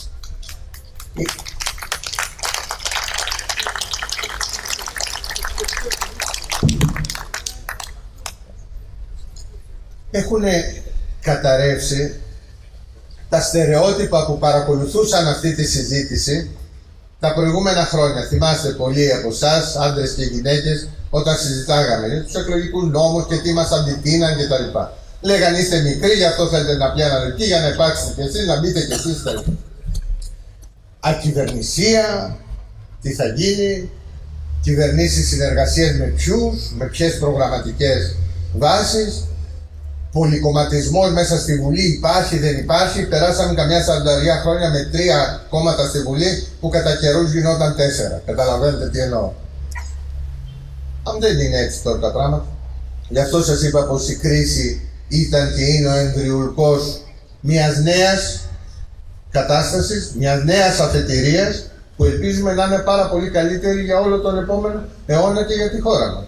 Έχουν καταρρεύσει τα στερεότυπα που παρακολουθούσαν αυτή τη συζήτηση τα προηγούμενα χρόνια. Θυμάστε πολλοί από εσάς, άντρες και γυναίκες, όταν συζητάγαμε για τους εκλογικούς νόμους και τι μας αντιτείναν κτλ. Λέγαν είστε μικροί, γι' αυτό θέλετε να πιάνετε αναλογική, για να υπάρξετε κι εσείς, να μπείτε κι εσείς κτλ. Ακυβερνησία, τι θα γίνει, κυβερνήσεις συνεργασίες με ποιους, με ποιες προγραμματικές βάσεις, πολυκομματισμός μέσα στη Βουλή υπάρχει, δεν υπάρχει. Περάσαμε καμιά 40 χρόνια με 3 κόμματα στη Βουλή που κατά καιρούς γινόταν 4. Καταλαβαίνετε τι εννοώ. Αν δεν είναι έτσι τώρα τα πράγματα. Γι' αυτό σας είπα πως η κρίση ήταν και είναι ο εμβριουλκός μιας νέας κατάστασης, μιας νέας αφετηρίας που ελπίζουμε να είναι πάρα πολύ καλύτερη για όλο τον επόμενο αιώνα και για τη χώρα μας.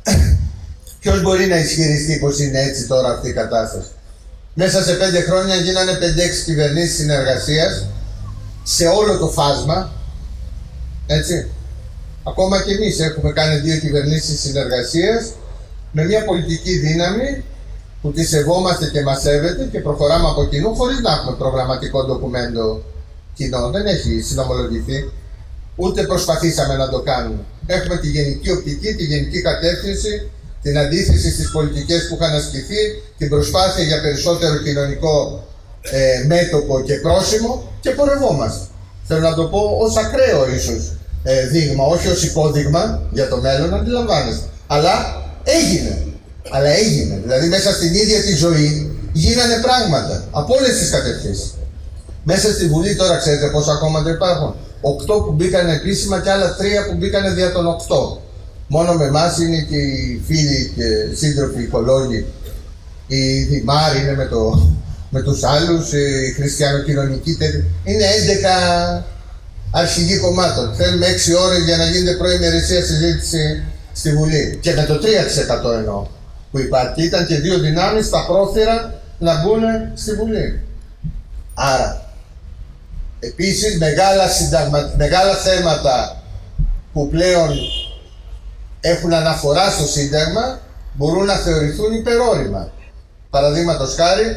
Ποιος μπορεί να ισχυριστεί πως είναι έτσι τώρα αυτή η κατάσταση? Μέσα σε 5 χρόνια γίνανε 5-6 κυβερνήσεις συνεργασίας σε όλο το φάσμα, έτσι. Ακόμα και εμείς έχουμε κάνει 2 κυβερνήσεις συνεργασίας με μια πολιτική δύναμη που τη σεβόμαστε και μας σέβεται και προχωράμε από κοινού χωρίς να έχουμε προγραμματικό ντοκουμέντο κοινό. Δεν έχει συνομολογηθεί, ούτε προσπαθήσαμε να το κάνουμε. Έχουμε τη γενική οπτική, τη γενική κατεύθυνση, την αντίθεση στις πολιτικές που είχαν ασκηθεί, την προσπάθεια για περισσότερο κοινωνικό μέτωπο και πρόσημο και πορευόμαστε. Θέλω να το πω ως ακραίο ίσως δείγμα, όχι ως υπόδειγμα για το μέλλον, αντιλαμβάνεστε. Αλλά έγινε. Αλλά έγινε. Δηλαδή μέσα στην ίδια τη ζωή γίνανε πράγματα από όλες τις κατευθύνσεις. Μέσα στη Βουλή τώρα ξέρετε πόσα κόμματα υπάρχουν? 8 που μπήκαν επίσημα και άλλα 3 που μπήκαν δια των 8. Μόνο με εμάς είναι και οι φίλοι και σύντροφοι οικολόγοι, οι δημάροι είναι με τους άλλους, οι χριστιανοκοινωνικοί, είναι 11 αρχηγοί κομμάτων. Θέλουμε 6 ώρες για να γίνεται προημερησία συζήτηση στη Βουλή. Και με το 3% εννοώ που υπάρχει. Ήταν και 2 δυνάμεις στα πρόθυρα να μπουν στη Βουλή. Άρα, επίσης μεγάλα θέματα που πλέον έχουν αναφορά στο Σύνταγμα μπορούν να θεωρηθούν υπερόρημα. Παραδείγματος χάρη,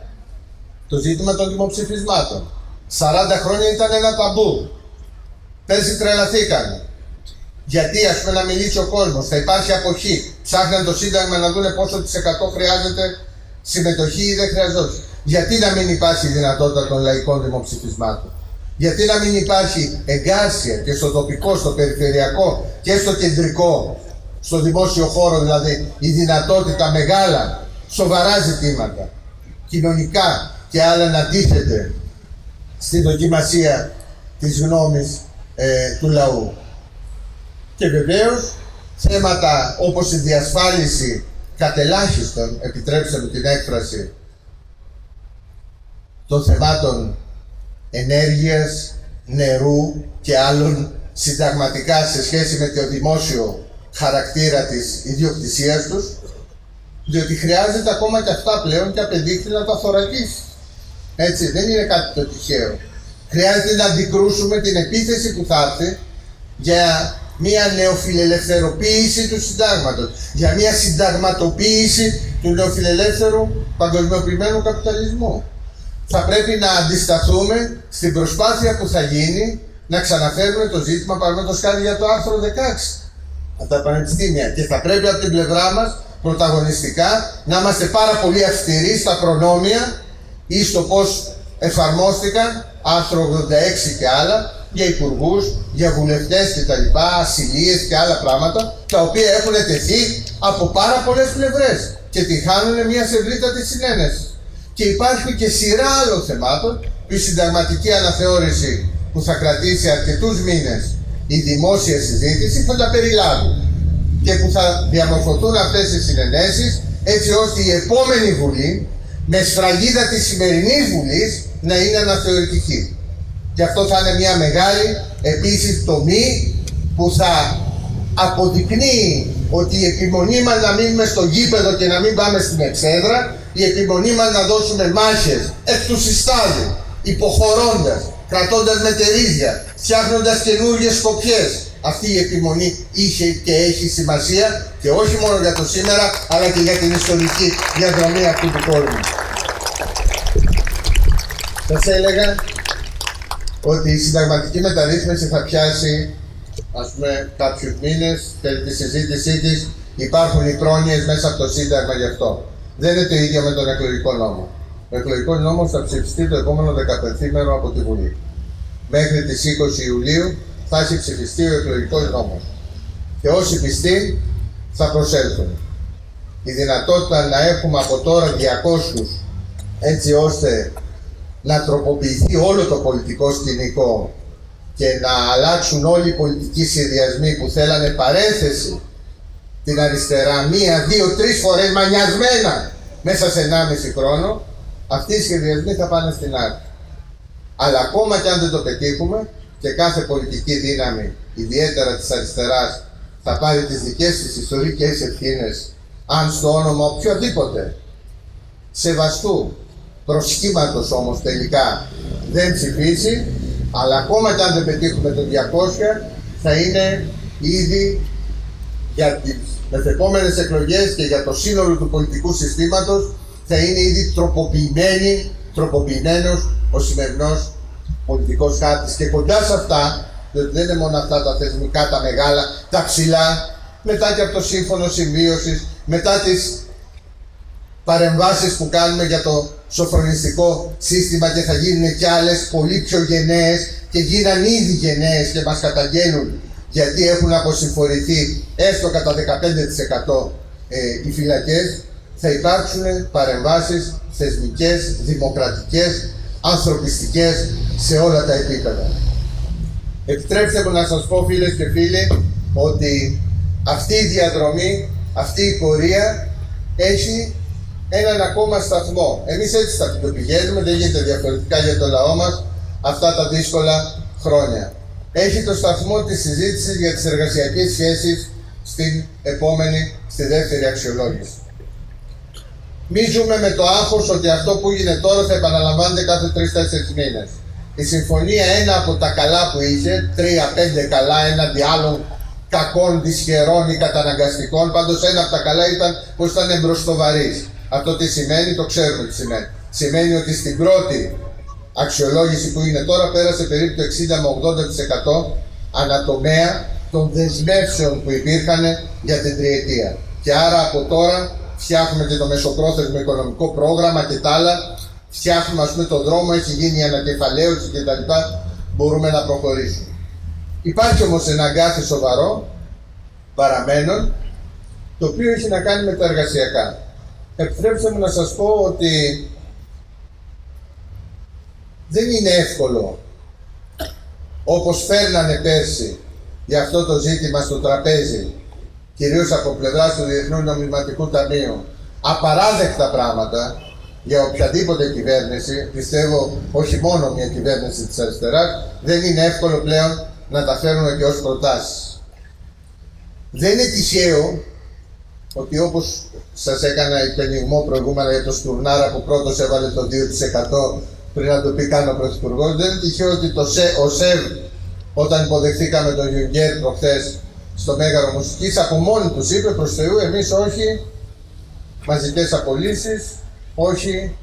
το ζήτημα των δημοψηφισμάτων. 40 χρόνια ήταν ένα ταμπού. Πέρσι τρελαθήκανε. Γιατί, ας πούμε, να μιλήσει ο κόσμος, θα υπάρχει αποχή. Ψάχναν το Σύνταγμα να δούνε πόσο της 100 χρειάζεται συμμετοχή ή δεν χρειαζόταν. Γιατί να μην υπάρχει δυνατότητα των λαϊκών δημοψηφισμάτων? Γιατί να μην υπάρχει εγκάρσια και στο τοπικό, στο περιφερειακό και στο κεντρικό, στο δημόσιο χώρο δηλαδή, η δυνατότητα μεγάλα, σοβαρά ζητήματα, κοινωνικά και άλλα να τίθεται στην δοκιμασία της γνώμης του λαού. Και βεβαίως θέματα όπως η διασφάλιση κατελάχιστον, επιτρέψτε μου την έκφραση, των θεμάτων ενέργειας, νερού και άλλων συνταγματικά σε σχέση με το δημόσιο χαρακτήρα της ιδιοκτησίας τους, διότι χρειάζεται ακόμα και αυτά πλέον και απαιτείται να τα θωρακίσει. Έτσι, δεν είναι κάτι το τυχαίο. Χρειάζεται να αντικρούσουμε την επίθεση που θα έρθει για μια νεοφιλελευθεροποίηση του συντάγματος, για μια συνταγματοποίηση του νεοφιλελεύθερου παγκοσμιοποιημένου καπιταλισμού. Θα πρέπει να αντισταθούμε στην προσπάθεια που θα γίνει να ξαναφέρουμε το ζήτημα, παραδείγματος χάρη για το άρθρο 16 από τα πανεπιστήμια. Και θα πρέπει από την πλευρά μας πρωταγωνιστικά να είμαστε πάρα πολύ αυστηροί στα προνόμια ή στο πώς εφαρμόστηκαν άρθρο 86 και άλλα για υπουργούς, για βουλευτές κτλ, ασυλίες και άλλα πράγματα, τα οποία έχουν τεθεί από πάρα πολλές πλευρές και τη χάνουν μια ευρύτατη συνένεση. Και υπάρχει και σειρά άλλων θεμάτων, η συνταγματική αναθεώρηση που θα κρατήσει αρκετούς μήνες η δημόσια συζήτηση θα τα περιλάβει και που θα διαμορφωθούν αυτές οι συνενέσεις έτσι ώστε η επόμενη Βουλή με σφραγίδα της σημερινής Βουλής να είναι αναθεωρητική. Και αυτό θα είναι μια μεγάλη επίσης τομή που θα αποδεικνύει ότι η επιμονή μας να μείνουμε στο γήπεδο και να μην πάμε στην εξέδρα, η επιμονή μας να δώσουμε μάχες εκ του συστάδου, υποχωρώντας, κρατώντας μετερίδια, φτιάχνοντας καινούργιες σκοπιές. Αυτή η επιμονή είχε και έχει σημασία και όχι μόνο για το σήμερα, αλλά και για την ιστορική διαδρομή αυτού του κόσμου. Σας έλεγα ότι η συνταγματική μεταρρύθμιση θα πιάσει, ας πούμε, κάποιους μήνες, περί τη συζήτησή της υπάρχουν οι πρόνοιες μέσα από το Σύνταγμα γι' αυτό. Δεν είναι το ίδιο με τον εκλογικό νόμο. Ο εκλογικός νόμος θα ψηφιστεί το επόμενο 15ήμερο από τη Βουλή. Μέχρι τις 20 Ιουλίου θα έχει ψηφιστεί ο εκλογικός νόμος. Και όσοι πιστοί θα προσέλθουν. Η δυνατότητα να έχουμε από τώρα 200 έτσι ώστε να τροποποιηθεί όλο το πολιτικό σκηνικό και να αλλάξουν όλοι οι πολιτικοί σχεδιασμοί που θέλανε παρένθεση την αριστερά 1, 2, 3 φορές μανιασμένα μέσα σε 1,5 χρόνο, αυτοί οι σχεδιασμοί θα πάνε στην άκρη. Αλλά ακόμα και αν δεν το πετύχουμε και κάθε πολιτική δύναμη, ιδιαίτερα της αριστεράς, θα πάρει τις δικές της ιστορικές ευθύνες, αν στο όνομα οποιοδήποτε σεβαστού προσχήματος όμως τελικά δεν ψηφίσει, αλλά ακόμα και αν δεν πετύχουμε το 200, θα είναι ήδη για τις μεθεπόμενες εκλογές και για το σύνολο του πολιτικού συστήματος θα είναι ήδη τροποποιημένος ο σημερινός πολιτικός χάρτης. Και κοντά σε αυτά, διότι δεν είναι μόνο αυτά τα θεσμικά, τα μεγάλα, τα ψηλά, μετά και από το σύμφωνο συμβίωσης, μετά τις παρεμβάσεις που κάνουμε για το σοφρονιστικό σύστημα και θα γίνουν και άλλες πολύ πιο γενναίες και γίναν ήδη γενναίες και μας καταγγέλνουν γιατί έχουν αποσυμφορηθεί έστω κατά 15% οι φυλακές, θα υπάρξουν παρεμβάσεις θεσμικές, δημοκρατικές, ανθρωπιστικές σε όλα τα επίπεδα. Επιτρέψτε μου να σας πω, φίλες και φίλοι, ότι αυτή η διαδρομή, αυτή η πορεία έχει έναν ακόμα σταθμό. Εμείς έτσι θα το πηγαίνουμε, δεν γίνεται διαφορετικά για το λαό μας αυτά τα δύσκολα χρόνια. Έχει το σταθμό της συζήτησης για τις εργασιακές σχέσεις στη δεύτερη αξιολόγηση. Μη ζούμε με το άγχος ότι αυτό που έγινε τώρα θα επαναλαμβάνεται κάθε 3-4 μήνες. Η συμφωνία, ένα από τα καλά που είχε, 3-5 καλά έναντι άλλων κακών, δυσχερών ή καταναγκαστικών, πάντως ένα από τα καλά ήταν πως ήταν εμπροστοβαρής. Αυτό τι σημαίνει, το ξέρουμε τι σημαίνει. Σημαίνει ότι στην πρώτη αξιολόγηση που είναι τώρα πέρασε περίπου το 60 με 80% ανατομέα των δεσμεύσεων που υπήρχαν για την τριετία. Και άρα από τώρα φτιάχνουμε και το μεσοπρόθεσμο οικονομικό πρόγραμμα και τα άλλα. Φτιάχνουμε, ας πούμε, τον δρόμο, έχει γίνει η ανακεφαλαίωση κτλ. Μπορούμε να προχωρήσουμε. Υπάρχει όμως ένα αγκάθι σοβαρό παραμένων, το οποίο έχει να κάνει με τα εργασιακά. Επιτρέψτε μου να σας πω ότι δεν είναι εύκολο όπως φέρνανε πέρσι για αυτό το ζήτημα στο τραπέζι, κυρίως από πλευράς του Διεθνούς Νομισματικού Ταμείου, απαράδεκτα πράγματα για οποιαδήποτε κυβέρνηση, πιστεύω όχι μόνο μια κυβέρνηση της αριστεράς, δεν είναι εύκολο πλέον να τα φέρνουμε και ως προτάσεις. Δεν είναι τυχαίο ότι, όπως σας έκανα υπενιγμό προηγούμενα για το Στουρνάρα που πρώτος έβαλε το 2% πριν να το πει καν ο Πρωθυπουργός, δεν είναι τυχαίο ότι ο ΣΕΒ, όταν υποδεχθήκαμε τον Γιουνκέρ προχθές στο Μέγαρο Μουσικής, από μόνοι τους είπε προς Θεού, εμείς όχι μαζικές απολύσεις, όχι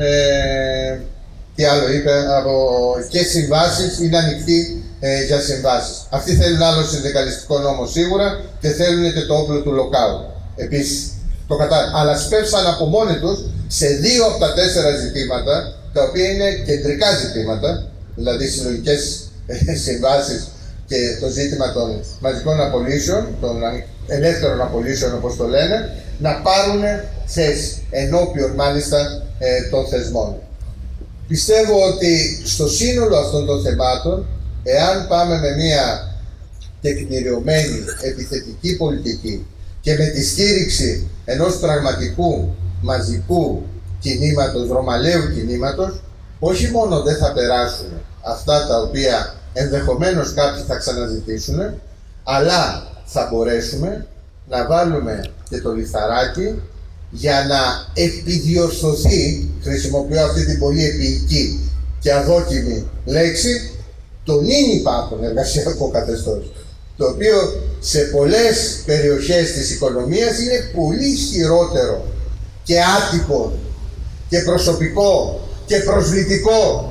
τι άλλο είπε, και συμβάσεις, είναι ανοιχτοί για συμβάσεις. Αυτοί θέλουν άλλο συνδικαλιστικό νόμο σίγουρα και θέλουν και το όπλο του lockout. Επίσης, το κατάλαβα. Αλλά σπεύσαν από μόνοι τους σε 2 από τα 4 ζητήματα, τα οποία είναι κεντρικά ζητήματα, δηλαδή συλλογικές συμβάσεις και το ζήτημα των μαζικών απολύσεων, των ελεύθερων απολύσεων όπως το λένε, να πάρουν θέση ενώπιον μάλιστα των θεσμών. Πιστεύω ότι στο σύνολο αυτών των θεμάτων, εάν πάμε με μια τεκμηριωμένη επιθετική πολιτική και με τη στήριξη ενός πραγματικού μαζικού κινήματος, ρωμαλαίου κινήματος, όχι μόνο δεν θα περάσουν αυτά τα οποία ενδεχομένως κάποιοι θα ξαναζητήσουν, αλλά θα μπορέσουμε να βάλουμε και το λιθαράκι για να επιδιορθωθεί, χρησιμοποιώ αυτή την πολύ επίοικη και αδόκιμη λέξη, τον ήδη υπάρχον εργασιακό καθεστώς, το οποίο σε πολλές περιοχές της οικονομίας είναι πολύ χειρότερο και άτυπο και προσωπικό και προσβλητικό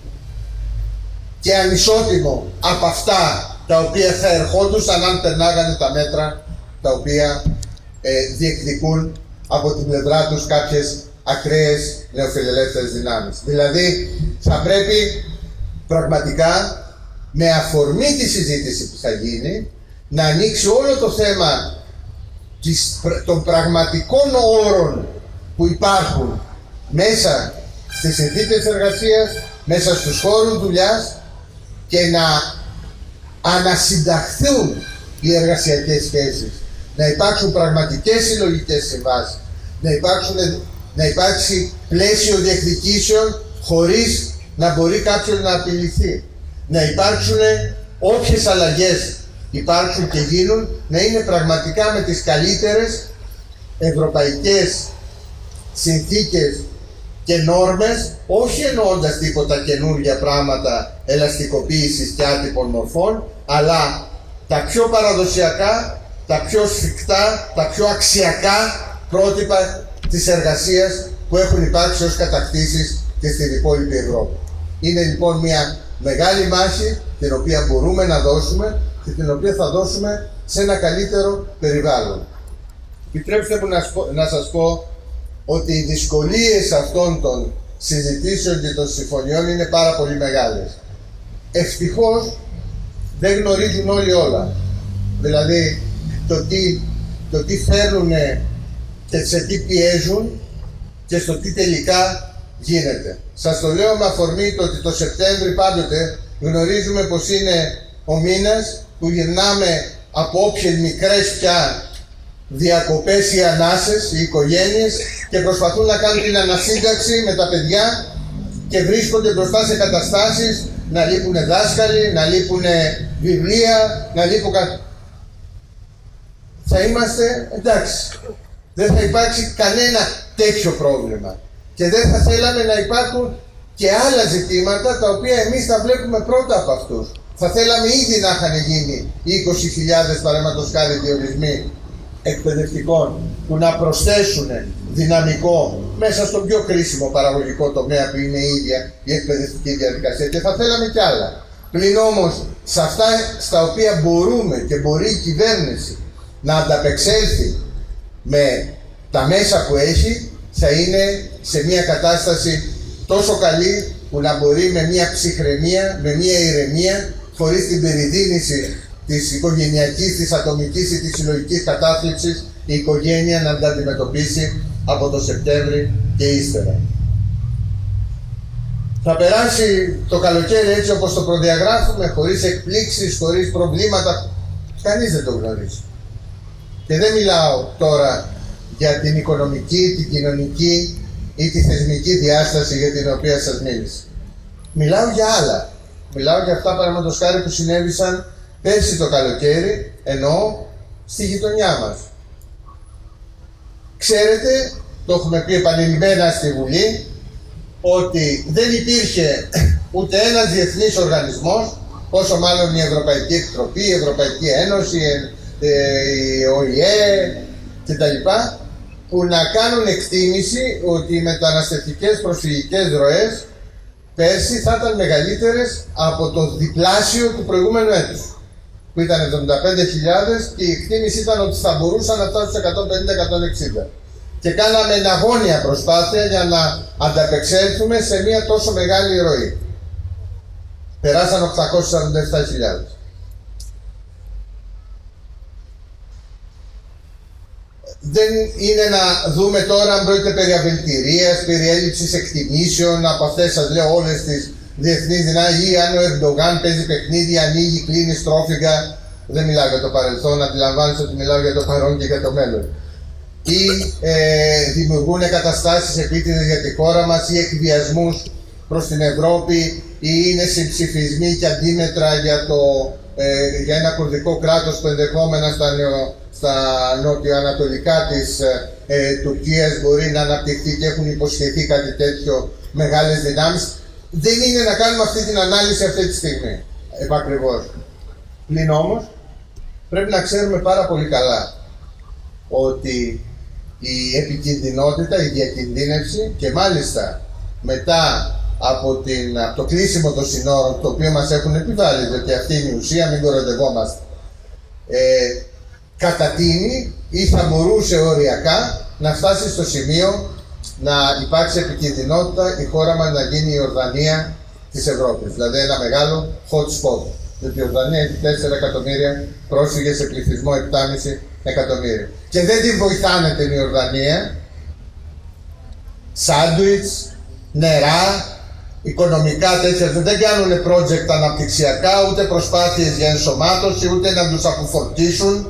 και ανισότιμο από αυτά τα οποία θα ερχόντουσαν αν περνάγανε τα μέτρα τα οποία διεκδικούν από την πλευρά τους κάποιες ακραίες νεοφιλελεύθερες δυνάμεις. Δηλαδή θα πρέπει πραγματικά με αφορμή τη συζήτηση που θα γίνει να ανοίξει όλο το θέμα των πραγματικών όρων που υπάρχουν μέσα στις συνθήκες εργασίας, μέσα στους χώρους δουλειάς και να ανασυνταχθούν οι εργασιακές σχέσεις, να υπάρξουν πραγματικές συλλογικές συμβάσεις, να υπάρξει πλαίσιο διεκδικήσεων χωρίς να μπορεί κάποιος να απειληθεί, να υπάρξουν όποιες αλλαγές υπάρξουν και γίνουν, να είναι πραγματικά με τις καλύτερες ευρωπαϊκές συνθήκες και νόρμες, όχι εννοώντας τίποτα καινούργια πράγματα ελαστικοποίησης και άτυπων μορφών, αλλά τα πιο παραδοσιακά, τα πιο σφιχτά, τα πιο αξιακά πρότυπα της εργασίας που έχουν υπάρξει ως κατακτήσεις και στην υπόλοιπη Ευρώπη. Είναι λοιπόν μια μεγάλη μάχη την οποία μπορούμε να δώσουμε και την οποία θα δώσουμε σε ένα καλύτερο περιβάλλον. Επιτρέψτε μου να σας πω ότι οι δυσκολίες αυτών των συζητήσεων και των συμφωνιών είναι πάρα πολύ μεγάλες. Ευτυχώς δεν γνωρίζουν όλοι όλα. Δηλαδή το τι φέρνουν και σε τι πιέζουν και στο τι τελικά γίνεται. Σας το λέω με αφορμή το ότι το Σεπτέμβρη πάντοτε γνωρίζουμε πως είναι ο μήνας που γυρνάμε από όποιες μικρές πια διακοπές ή ανάσες, οι οικογένειες, και προσπαθούν να κάνουν την ανασύνταξη με τα παιδιά και βρίσκονται μπροστά σε καταστάσεις να λείπουν δάσκαλοι, να λείπουν βιβλία, να λείπουν θα είμαστε εντάξει. Δεν θα υπάρξει κανένα τέτοιο πρόβλημα. Και δεν θα θέλαμε να υπάρχουν και άλλα ζητήματα τα οποία εμείς τα βλέπουμε πρώτα από αυτούς. Θα θέλαμε ήδη να είχαν γίνει 20.000 παραδείγματος χάρη διορισμοί εκπαιδευτικών που να προσθέσουν δυναμικό μέσα στο πιο κρίσιμο παραγωγικό τομέα που είναι η ίδια η εκπαιδευτική διαδικασία, και θα θέλαμε κι άλλα. Πλην όμως σε αυτά στα οποία μπορούμε και μπορεί η κυβέρνηση να ανταπεξέλθει με τα μέσα που έχει, θα είναι σε μια κατάσταση τόσο καλή που να μπορεί με μια ψυχραιμία, με μια ηρεμία, χωρίς την περιδίνηση της οικογενειακής, της ατομικής ή της συλλογικής κατάθλιψης, η οικογένεια να τα αντιμετωπίσει από το Σεπτέμβρη και ύστερα. Θα περάσει το καλοκαίρι έτσι όπως το προδιαγράφουμε, χωρίς εκπλήξεις, χωρίς προβλήματα. Κανείς δεν το γνωρίζει. Και δεν μιλάω τώρα για την οικονομική, την κοινωνική ή τη θεσμική διάσταση για την οποία σας μίλησα. Μιλάω για άλλα. Μιλάω για αυτά παραδείγματος χάρη που συνέβησαν πέρσι το καλοκαίρι, εννοώ στη γειτονιά μας. Ξέρετε, το έχουμε πει επανειλημμένα στη Βουλή, ότι δεν υπήρχε ούτε ένας διεθνής οργανισμός, όσο μάλλον η Ευρωπαϊκή Επιτροπή, η Ευρωπαϊκή Ένωση, η ΟΗΕ κτλ., που να κάνουν εκτίμηση ότι οι μεταναστευτικές προσφυγικές ροές πέρσι θα ήταν μεγαλύτερες από το διπλάσιο του προηγούμενου έτους, που ήταν 75.000 και η εκτίμηση ήταν ότι θα μπορούσαν να φτάσουν σε 150-160. Και κάναμε εναγώνια προσπάθεια για να ανταπεξέλθουμε σε μια τόσο μεγάλη ροή. Περάσαν 847.000. Δεν είναι να δούμε τώρα αν πρόκειται περί αβελτηρίας, περί έλλειψης εκτιμήσεων από αυτές, σας λέω, όλες τις διεθνείς δυνάμεις, ή αν ο Ερντογάν παίζει παιχνίδι, ανοίγει, κλείνει στρόφιγγα. Δεν μιλάω για το παρελθόν, αντιλαμβάνεσαι ότι μιλάω για το παρόν και για το μέλλον. Ή δημιουργούν καταστάσεις επίτηδες για τη χώρα μας, ή εκβιασμούς προς την Ευρώπη, ή είναι συμψηφισμοί και αντίμετρα για ένα κουρδικό κράτος που ενδεχόμενα στα νοτιοανατολικά της Τουρκίας μπορεί να αναπτυχθεί και έχουν υποσχεθεί κάτι τέτοιο μεγάλες δυνάμεις. Δεν είναι να κάνουμε αυτή την ανάλυση αυτή τη στιγμή, επακριβώς. Πλην όμως, πρέπει να ξέρουμε πάρα πολύ καλά ότι η επικινδυνότητα, η διακινδύνευση, και μάλιστα μετά από το κλείσιμο των συνόρων, το οποίο μας έχουν επιβάλει, διότι αυτή είναι η ουσία, μην κοροϊδευόμαστε, κατατείνει ή θα μπορούσε οριακά να φτάσει στο σημείο να υπάρξει επικινδυνότητα η χώρα μας να γίνει η Ιορδανία της Ευρώπης, δηλαδή ένα μεγάλο hot spot. Διότι η Ιορδανία έχει 4 εκατομμύρια πρόσφυγες σε πληθυσμό 7,5 εκατομμύρια. Και δεν την βοηθάνε την Ιορδανία. Σάντουιτς, νερά, οικονομικά τέτοια, δεν κάνουν project αναπτυξιακά, ούτε προσπάθειες για ενσωμάτωση, ούτε να τους αποφορτήσουν.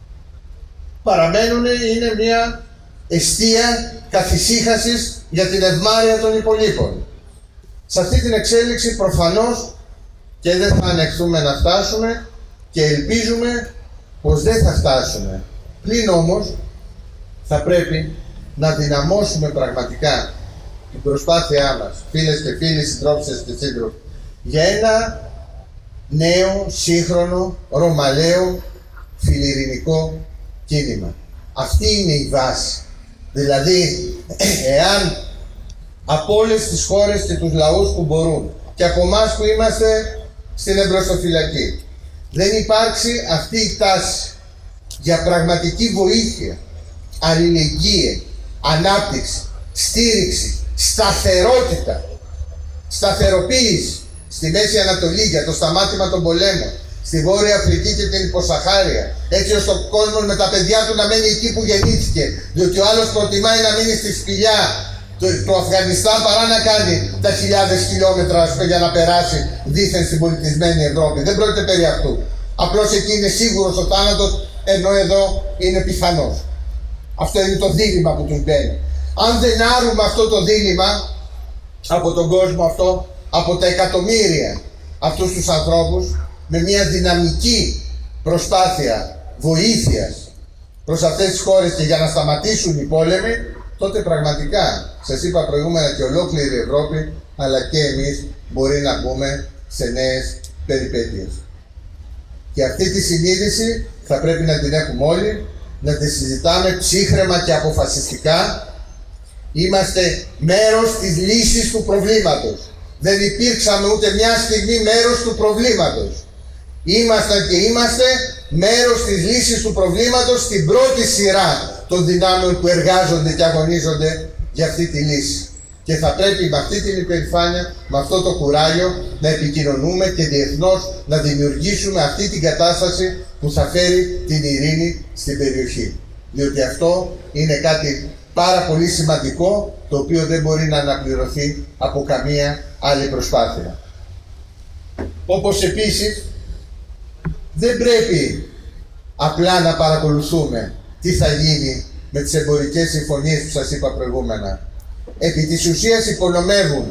Παραμένουν, είναι μια εστία καθησύχασης για την ευμάρεια των υπολείπων. Σε αυτή την εξέλιξη προφανώς και δεν θα ανεχθούμε να φτάσουμε και ελπίζουμε πως δεν θα φτάσουμε. Πλην όμως θα πρέπει να δυναμώσουμε πραγματικά την προσπάθειά μας, φίλες και φίλοι, συντρόφισσες και σύντροφοι, για ένα νέο, σύγχρονο, ρωμαλαίο, φιλιρινικό κίνημα. Αυτή είναι η βάση. Δηλαδή, εάν από όλες τις χώρες και τους λαούς που μπορούν και από εμάς που είμαστε στην εμπροστοφυλακή δεν υπάρξει αυτή η τάση για πραγματική βοήθεια, αλληλεγγύη, ανάπτυξη, στήριξη, σταθερότητα, σταθεροποίηση στη Μέση Ανατολή για το σταμάτημα των πολέμων, στη Βόρεια Αφρική και την Υποσαχάρια, έτσι ώστε ο κόσμος με τα παιδιά του να μένει εκεί που γεννήθηκε, διότι ο άλλος προτιμάει να μείνει στη σπηλιά του Αφγανιστάν παρά να κάνει τα χιλιάδες χιλιόμετρα για να περάσει δίθεν στην πολιτισμένη Ευρώπη. Δεν πρόκειται περί αυτού. Απλώς εκεί είναι σίγουρος ο θάνατος, ενώ εδώ είναι πιθανός. Αυτό είναι το δίλημμα που τους μπαίνει. Αν δεν άρουμε αυτό το δίλημμα από τον κόσμο αυτό, από τα εκατομμύρια αυτούς τους ανθρώπους, με μια δυναμική προσπάθεια βοήθειας προς αυτές τις χώρες και για να σταματήσουν οι πόλεμοι, τότε πραγματικά, σας είπα προηγούμενα, και ολόκληρη η Ευρώπη, αλλά και εμείς, μπορεί να μπούμε σε νέες περιπέτειες. Και αυτή τη συνείδηση θα πρέπει να την έχουμε όλοι, να τη συζητάμε ψύχραιμα και αποφασιστικά. Είμαστε μέρος της λύσης του προβλήματος. Δεν υπήρξαμε ούτε μια στιγμή μέρος του προβλήματος. Ήμασταν και είμαστε μέρος της λύσης του προβλήματος στην πρώτη σειρά των δυνάμεων που εργάζονται και αγωνίζονται για αυτή τη λύση. Και θα πρέπει με αυτή την υπερηφάνεια, με αυτό το κουράγιο, να επικοινωνούμε και διεθνώς να δημιουργήσουμε αυτή την κατάσταση που θα φέρει την ειρήνη στην περιοχή. Διότι αυτό είναι κάτι πάρα πολύ σημαντικό, το οποίο δεν μπορεί να αναπληρωθεί από καμία άλλη προσπάθεια. Όπως επίσης, δεν πρέπει απλά να παρακολουθούμε τι θα γίνει με τις εμπορικές συμφωνίες που σας είπα προηγούμενα. Επί της ουσίας υπονομεύουν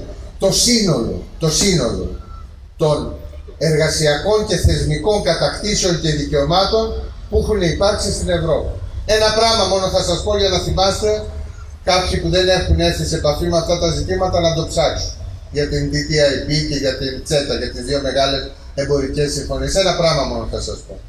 το σύνολο των εργασιακών και θεσμικών κατακτήσεων και δικαιωμάτων που έχουν υπάρξει στην Ευρώπη. Ένα πράγμα μόνο θα σας πω για να θυμάστε, κάποιοι που δεν έχουν έρθει σε επαφή με αυτά τα ζητήματα να το ψάξουν. Για την TTIP και για την CETA, για τις δύο μεγάλες εμπορικές συμφωνίες. Ένα πράγμα μόνο θα σας πω.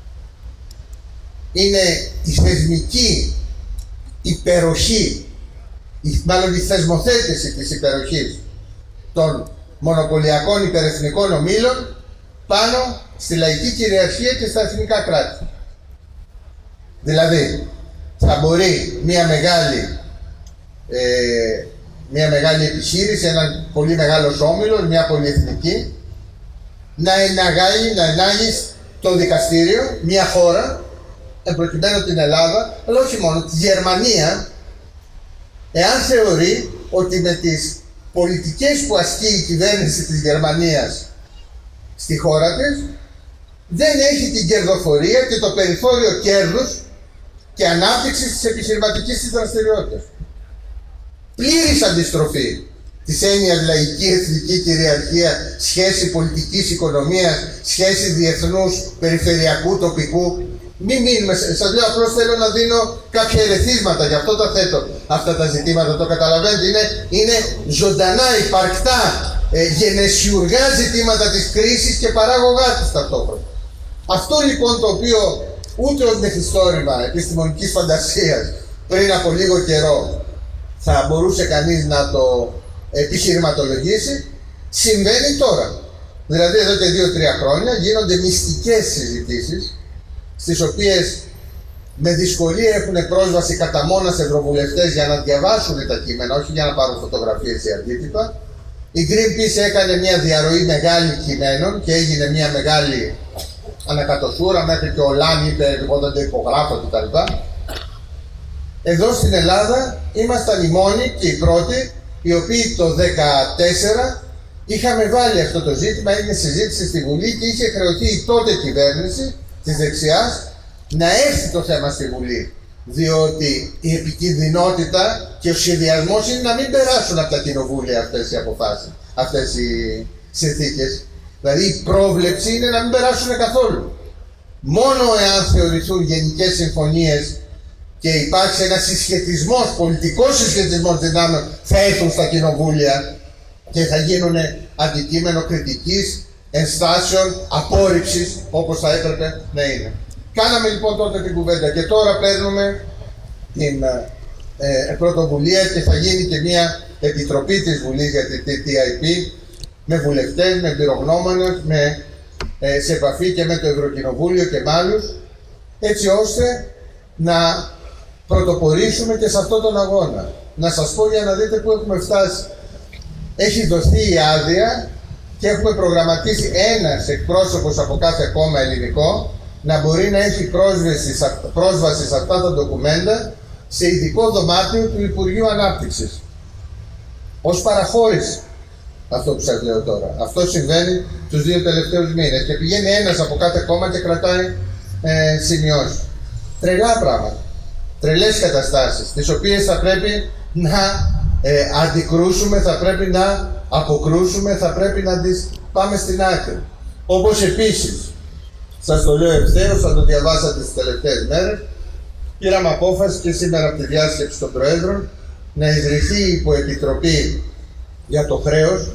Είναι η θεσμική υπεροχή, μάλλον η θεσμοθέτηση της υπεροχής των μονοπωλιακών υπερεθνικών ομίλων πάνω στη λαϊκή κυριαρχία και στα εθνικά κράτη. Δηλαδή, θα μπορεί μια μεγάλη επιχείρηση, ένα πολύ μεγάλος όμιλος, μια πολυεθνική, να ενάγει στο δικαστήριο μια χώρα, προκειμένου την Ελλάδα, αλλά όχι μόνο, τη Γερμανία, εάν θεωρεί ότι με τις πολιτικές που ασκεί η κυβέρνηση της Γερμανίας στη χώρα της, δεν έχει την κερδοφορία και το περιθώριο κέρδους και ανάπτυξης της επιχειρηματικής της δραστηριότητας. Πλήρης αντιστροφή της έννοιας λαϊκή εθνική κυριαρχία, σχέση πολιτικής οικονομίας, σχέση διεθνούς, περιφερειακού, τοπικού. Μην μείνουμε, σας λέω, απλώς θέλω να δίνω κάποια ερεθίσματα, γι' αυτό τα θέτω αυτά τα ζητήματα, το καταλαβαίνετε, είναι ζωντανά, υπαρκτά, γενεσιουργά ζητήματα της κρίσης και παράγωγά της ταυτόχρονα. Αυτό λοιπόν το οποίο ούτε ως μεθυστόρημα επιστημονικής φαντασίας πριν από λίγο καιρό θα μπορούσε κανείς να το επιχειρηματολογήσει, συμβαίνει τώρα. Δηλαδή εδώ και 2-3 χρόνια γίνονται μυστικές συζητήσεις, στις οποίες με δυσκολία έχουν πρόσβαση κατά μόνας ευρωβουλευτές για να διαβάσουν τα κείμενα, όχι για να πάρουν φωτογραφίες ή αντίτυπα. Η Greenpeace έκανε μια διαρροή μεγάλη κειμένων και έγινε μια μεγάλη ανακατοσούρα, μέχρι και ο Λάν είπε εγώ δεν το υπογράφω κτλ. Εδώ στην Ελλάδα ήμασταν οι μόνοι και οι πρώτοι, οι οποίοι το 2014 είχαμε βάλει αυτό το ζήτημα, έγινε συζήτηση στη Βουλή και είχε χρεωθεί η τότε κυβέρνηση της δεξιάς να έρθει το θέμα στη Βουλή. Διότι η επικινδυνότητα και ο σχεδιασμός είναι να μην περάσουν από τα κοινοβούλια αυτές οι αποφάσεις, αυτές οι συνθήκες. Δηλαδή η πρόβλεψη είναι να μην περάσουν καθόλου. Μόνο εάν θεωρηθούν γενικές συμφωνίες και υπάρξει ένας συσχετισμός, πολιτικός συσχετισμός δυνάμεων, θα έρθουν στα κοινοβούλια και θα γίνουν αντικείμενο κριτικής, ενστάσεων, απόρριψης, όπως θα έπρεπε να είναι. Κάναμε λοιπόν τότε την κουβέντα και τώρα παίρνουμε την πρωτοβουλία και θα γίνει και μια επιτροπή της Βουλής για την TTIP με βουλευτές, με εμπειρογνώμονες, σε επαφή και με το Ευρωκοινοβούλιο και με άλλους, έτσι ώστε να πρωτοπορήσουμε και σε αυτόν τον αγώνα. Να σας πω για να δείτε πού έχουμε φτάσει. Έχει δοθεί η άδεια και έχουμε προγραμματίσει ένας εκπρόσωπος από κάθε κόμμα ελληνικό να μπορεί να έχει πρόσβαση σε αυτά τα ντοκουμέντα σε ειδικό δωμάτιο του Υπουργείου Ανάπτυξης. Ως παραχώρηση. Αυτό που σας λέω τώρα. Αυτό συμβαίνει τους 2 τελευταίους μήνες και πηγαίνει ένας από κάθε κόμμα και κρατάει σημειώσεις. Τρελά πράγματα. Τρελές καταστάσεις, τις οποίες θα πρέπει να αντικρούσουμε, θα πρέπει να αποκρούσουμε, θα πρέπει να τις πάμε στην άκρη. Όπως επίσης, σας το λέω ευθέως, θα το διαβάσατε τις τελευταίες μέρες, πήραμε απόφαση και σήμερα από τη διάσκεψη των Προέδρων να ιδρυθεί η υποεπιτροπή για το χρέος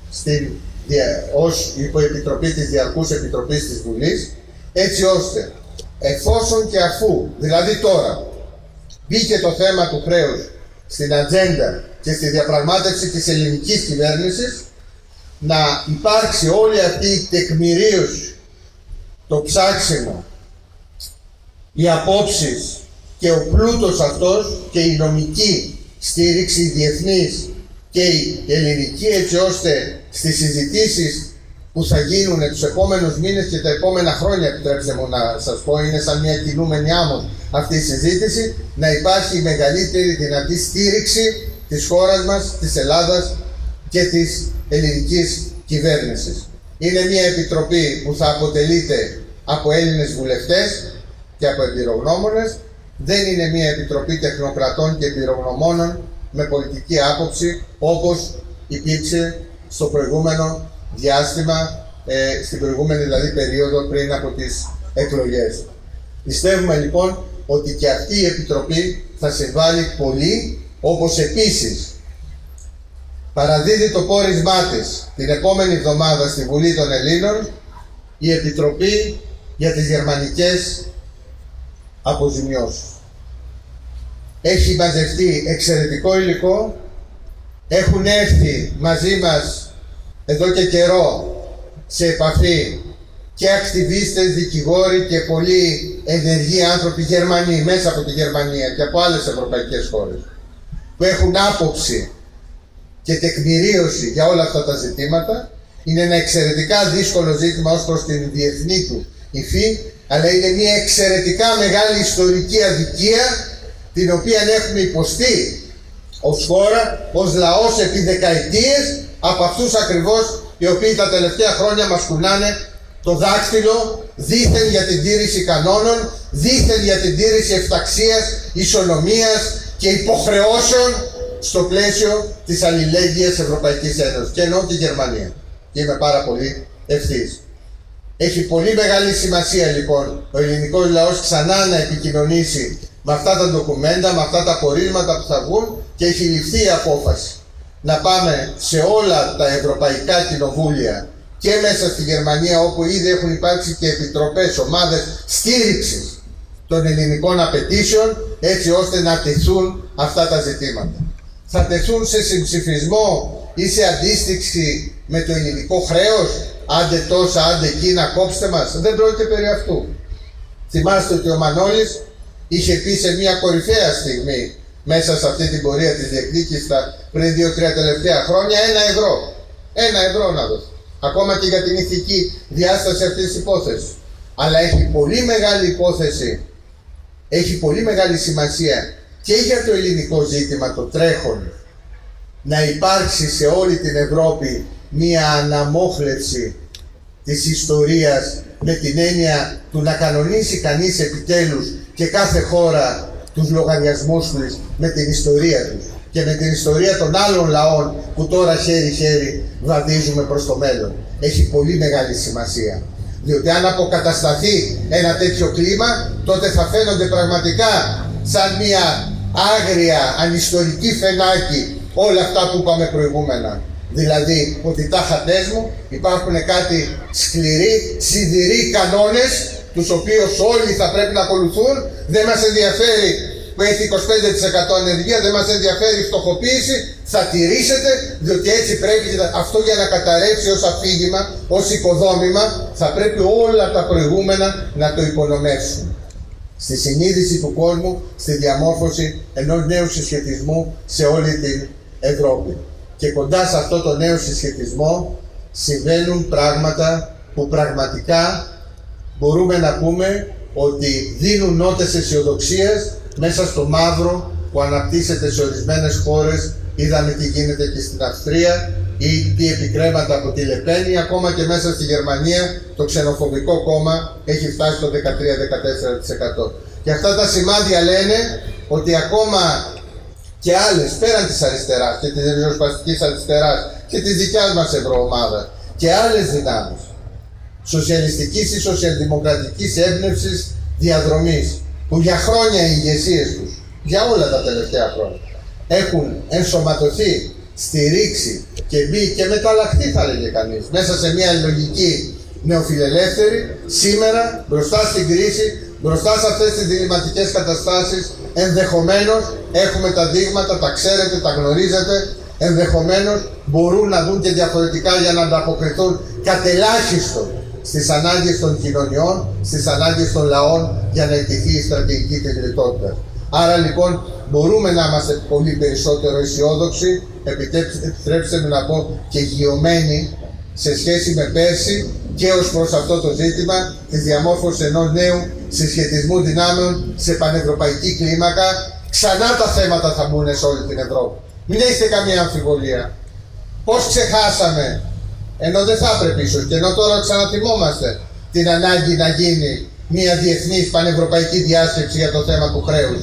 ως υποεπιτροπή της Διαρκούς Επιτροπής της Βουλής, έτσι ώστε εφόσον και αφού, δηλαδή τώρα, μπήκε το θέμα του χρέους στην ατζέντα και στη διαπραγμάτευση της ελληνικής κυβέρνησης, να υπάρξει όλη αυτή η τεκμηρίωση, το ψάξιμο, οι απόψεις και ο πλούτος αυτός και η νομική στήριξη διεθνής και η ελληνική, έτσι ώστε στις συζητήσεις που θα γίνουν τους επόμενους μήνες και τα επόμενα χρόνια, επιτρέψτε μου να σας πω, είναι σαν μια κινούμενη άμμος αυτή η συζήτηση, να υπάρχει η μεγαλύτερη δυνατή στήριξη της χώρας μας, της Ελλάδας και της ελληνικής κυβέρνησης. Είναι μια επιτροπή που θα αποτελείται από Έλληνες βουλευτές και από εμπειρογνώμονες. Δεν είναι μια επιτροπή τεχνοκρατών και εμπειρογνωμόνων με πολιτική άποψη, όπως υπήρξε στο προηγούμενο διάστημα, στην προηγούμενη δηλαδή περίοδο πριν από τις εκλογές. Πιστεύουμε λοιπόν ότι και αυτή η Επιτροπή θα συμβάλλει πολύ, όπως επίσης παραδίδει το πόρισμά της την επόμενη εβδομάδα στη Βουλή των Ελλήνων η Επιτροπή για τις Γερμανικές Αποζημιώσεις. Έχει μαζευτεί εξαιρετικό υλικό, έχουν έρθει μαζί μας εδώ και καιρό σε επαφή και ακτιβίστες, δικηγόροι και πολλοί ενεργοί άνθρωποι Γερμανοί μέσα από τη Γερμανία και από άλλες ευρωπαϊκές χώρες που έχουν άποψη και τεκμηρίωση για όλα αυτά τα ζητήματα. Είναι ένα εξαιρετικά δύσκολο ζήτημα ως προς την διεθνή του υφή, αλλά είναι μια εξαιρετικά μεγάλη ιστορική αδικία την οποία έχουμε υποστεί ως χώρα, ως λαός επί δεκαετίες από αυτούς ακριβώς οι οποίοι τα τελευταία χρόνια μας κουνάνε το δάκτυλο δήθεν για την τήρηση κανόνων, δήθεν για την τήρηση εφταξίας, ισονομίας και υποχρεώσεων στο πλαίσιο της αλληλέγγυας Ευρωπαϊκής Ένωσης, και εννοώ τη Γερμανία. Και είμαι πάρα πολύ ευθύς. Έχει πολύ μεγάλη σημασία λοιπόν ο ελληνικός λαός ξανά να επικοινωνήσει με αυτά τα ντοκουμέντα, με αυτά τα πορίσματα που θα βγουν, και έχει ληφθεί η απόφαση να πάμε σε όλα τα ευρωπαϊκά κοινοβούλια και μέσα στη Γερμανία, όπου ήδη έχουν υπάρξει και επιτροπές, ομάδες στήριξης των ελληνικών απαιτήσεων, έτσι ώστε να τεθούν αυτά τα ζητήματα. Θα τεθούν σε συμψηφισμό ή σε αντίστοιξη με το ελληνικό χρέος, άντε τόσα, άντε εκείνα, κόψτε μας. Δεν πρόκειται περί αυτού. Θυμάστε ότι ο Μανώλης είχε πει σε μια κορυφαία στιγμή μέσα σε αυτή την πορεία της διεκδίκησης πριν 2-3 τελευταία χρόνια, 1 ευρώ. 1 ευρώ να δώσει. Ακόμα και για την ηθική διάσταση αυτής της υπόθεσης. Αλλά έχει πολύ μεγάλη υπόθεση, έχει πολύ μεγάλη σημασία και για το ελληνικό ζήτημα, το τρέχον, να υπάρξει σε όλη την Ευρώπη μία αναμόχλευση της ιστορίας, με την έννοια του να κανονίσει κανείς επιτέλους και κάθε χώρα τους λογαριασμούς τους με την ιστορία τους και με την ιστορία των άλλων λαών που τώρα χέρι-χέρι βαδίζουμε προς το μέλλον. Έχει πολύ μεγάλη σημασία. Διότι αν αποκατασταθεί ένα τέτοιο κλίμα, τότε θα φαίνονται πραγματικά σαν μια άγρια ανιστορική φαινάκι όλα αυτά που είπαμε προηγούμενα. Δηλαδή ότι τάχα τες μου υπάρχουν κάτι σκληροί, σιδηροί κανόνες, τους οποίους όλοι θα πρέπει να ακολουθούν. Δεν μας ενδιαφέρει που έχει 25% ανεργία, δεν μας ενδιαφέρει η φτωχοποίηση, θα τηρήσετε, διότι έτσι πρέπει. Αυτό για να καταρρεύσει ως αφήγημα, ως οικοδόμημα, θα πρέπει όλα τα προηγούμενα να το υπονομεύσουν. Στη συνείδηση του κόσμου, στη διαμόρφωση ενός νέου συσχετισμού σε όλη την Ευρώπη. Και κοντά σε αυτό το νέο συσχετισμό συμβαίνουν πράγματα που πραγματικά μπορούμε να πούμε ότι δίνουν νότες αισιοδοξίας μέσα στο μαύρο που αναπτύσσεται σε ορισμένες χώρες. Είδαμε τι γίνεται και στην Αυστρία ή τι επικρέματα από τη Λεπένη. Ακόμα και μέσα στη Γερμανία το ξενοφοβικό κόμμα έχει φτάσει στο 13-14%. Και αυτά τα σημάδια λένε ότι ακόμα και άλλες πέραν της αριστεράς και της ριζοσπαστικής αριστεράς και της δικιάς μας ευρωομάδας και άλλες δυνάμεις σοσιαλιστικής ή σοσιαλδημοκρατικής έμπνευσης διαδρομής, που για χρόνια οι ηγεσίες τους, για όλα τα τελευταία χρόνια, έχουν ενσωματωθεί, στηρίξει και μπει και μεταλλαχθεί, θα λέγε κανείς, μέσα σε μια λογική νεοφιλελεύθερη, σήμερα μπροστά στην κρίση, μπροστά σε αυτές τις διλημματικές καταστάσεις, ενδεχομένως έχουμε τα δείγματα, τα ξέρετε, τα γνωρίζετε, ενδεχομένως μπορούν να δουν και διαφορετικά για να ανταποκριθούν κατελάχιστον στις ανάγκες των κοινωνιών, στις ανάγκες των λαών, για να επιτευχθεί η στρατηγική της λιτότητας. Άρα λοιπόν μπορούμε να είμαστε πολύ περισσότερο αισιόδοξοι, επιτρέψτε μου να πω και γιωμένοι σε σχέση με πέρσι, και ως προς αυτό το ζήτημα της διαμόρφωσης ενός νέου συσχετισμού δυνάμεων σε πανευρωπαϊκή κλίμακα. Ξανά τα θέματα θα μπουν σε όλη την Ευρώπη. Μην έχετε καμία αμφιβολία. Πώς ξεχάσαμε, ενώ δεν θα έπρεπε ίσως, και ενώ τώρα ξανατιμόμαστε την ανάγκη να γίνει μια διεθνής πανευρωπαϊκή διάσκεψη για το θέμα του χρέους.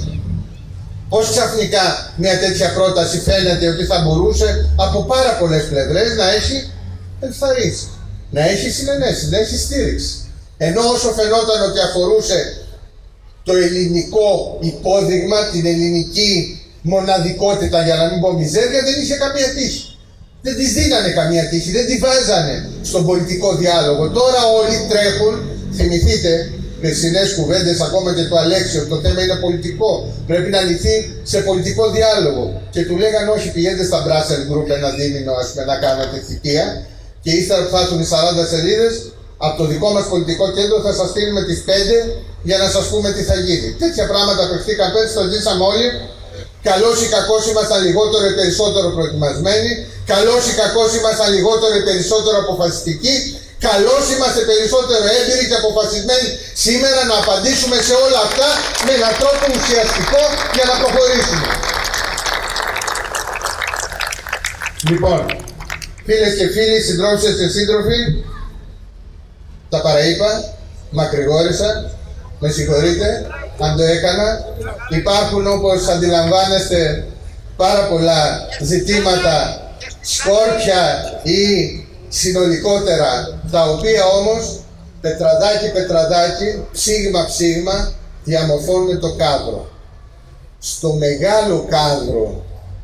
Πώς ξαφνικά μια τέτοια πρόταση φαίνεται ότι θα μπορούσε από πάρα πολλές πλευρές να έχει ενθαρρύνσει, να έχει συνενέσει, να έχει στήριξη. Ενώ όσο φαινόταν ότι αφορούσε το ελληνικό υπόδειγμα, την ελληνική μοναδικότητα, για να μην πω μιζέρια, δεν είχε καμία τύχη. Δεν της δίνανε καμία τύχη, δεν τη βάζανε στον πολιτικό διάλογο. Τώρα όλοι τρέχουν, θυμηθείτε, περσινές κουβέντες, ακόμα και το Αλέξιο, το θέμα είναι πολιτικό. Πρέπει να λυθεί σε πολιτικό διάλογο. Και του λέγανε όχι, πηγαίνετε στα Brussels Group ένα δίμηνο, ας πούμε, να κάνετε θητεία. Και ύστερα που θα έρθουν οι 40 σελίδες, από το δικό μας πολιτικό κέντρο θα σας στείλουμε τις 5 για να σας πούμε τι θα γίνει. Τέτοια πράγματα παιχτήκαν πέρσι, το ζήσαμε όλοι. Καλώς ή κακώς ήμασταν λιγότερο ή περισσότερο προετοιμασμένοι. Καλώς ή κακώς ήμασταν λιγότερο ή περισσότερο αποφασιστικοί. Καλώς είμαστε περισσότερο έμπειροι και αποφασισμένοι σήμερα να απαντήσουμε σε όλα αυτά με έναν τρόπο ουσιαστικό για να προχωρήσουμε. Λοιπόν, φίλες και φίλοι, συντρόφισσες και σύντροφοι, τα παραείπα, μακρηγόρησα, με συγχωρείτε αν το έκανα. Υπάρχουν, όπως αντιλαμβάνεστε, πάρα πολλά ζητήματα, σκόρπια ή συνολικότερα, τα οποία όμως πετραδάκι, ψήγμα, διαμορφώνουν το κάδρο. Στο μεγάλο κάδρο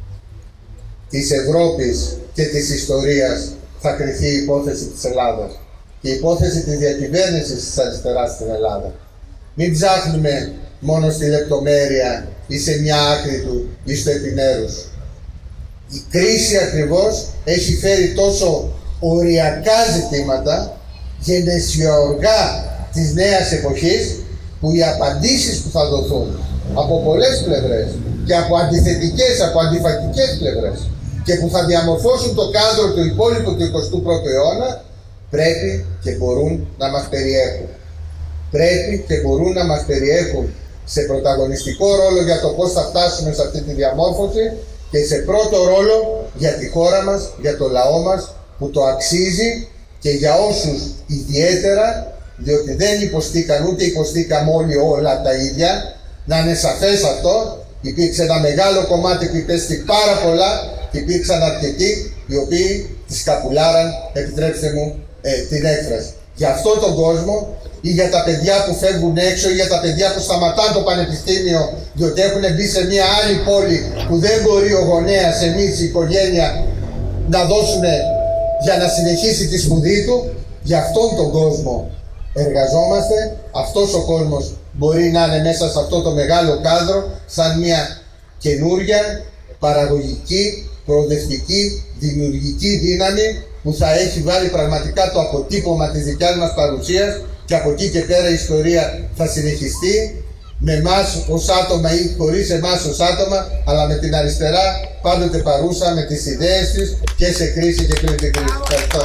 της Ευρώπης και της ιστορίας θα κριθεί η υπόθεση της Ελλάδας και η υπόθεση της διακυβέρνησης της αριστεράς στην Ελλάδα. Μην ψάχνουμε μόνο στη λεπτομέρεια ή σε μια άκρη του ή στο επιμέρους. Η κρίση ακριβώς έχει φέρει τόσο οριακά ζητήματα, γενεσιοργά της νέας εποχής, που οι απαντήσεις που θα δοθούν από πολλές πλευρές και από αντιθετικές, από αντιφατικές πλευρές και που θα διαμορφώσουν το κάδρο του υπόλοιπου του 21ου αιώνα, πρέπει και μπορούν να μας περιέχουν. Πρέπει και μπορούν να μας περιέχουν σε πρωταγωνιστικό ρόλο για το πώς θα φτάσουμε σε αυτή τη διαμόρφωση και σε πρώτο ρόλο για τη χώρα μας, για το λαό μας που το αξίζει, και για όσους ιδιαίτερα, διότι δεν υποστήκαν ούτε υποστήκαμε όλοι όλα τα ίδια. Να είναι σαφές αυτό, υπήρξε ένα μεγάλο κομμάτι που υπέστη πάρα πολλά και υπήρξαν αρκετοί οι οποίοι τις καπουλάραν, επιτρέψτε μου την έκφραση. Για αυτόν τον κόσμο ή για τα παιδιά που φεύγουν έξω ή για τα παιδιά που σταματάνε το πανεπιστήμιο διότι έχουν μπει σε μια άλλη πόλη που δεν μπορεί ο γονέας, εμείς η οικογένεια, να δώσουν για να συνεχίσει τη σπουδή του, για αυτόν τον κόσμο εργαζόμαστε. Αυτός ο κόσμος μπορεί να είναι μέσα σε αυτό το μεγάλο κάδρο σαν μια καινούρια, παραγωγική, προοδευτική, δημιουργική δύναμη που θα έχει βάλει πραγματικά το αποτύπωμα της δικιάς μας παρουσίας, και από εκεί και πέρα η ιστορία θα συνεχιστεί με εμάς ως άτομα ή χωρίς εμάς ως άτομα, αλλά με την αριστερά πάντοτε παρούσα, με τις ιδέες της και σε κρίση και πριν την κρίση. Ευχαριστώ.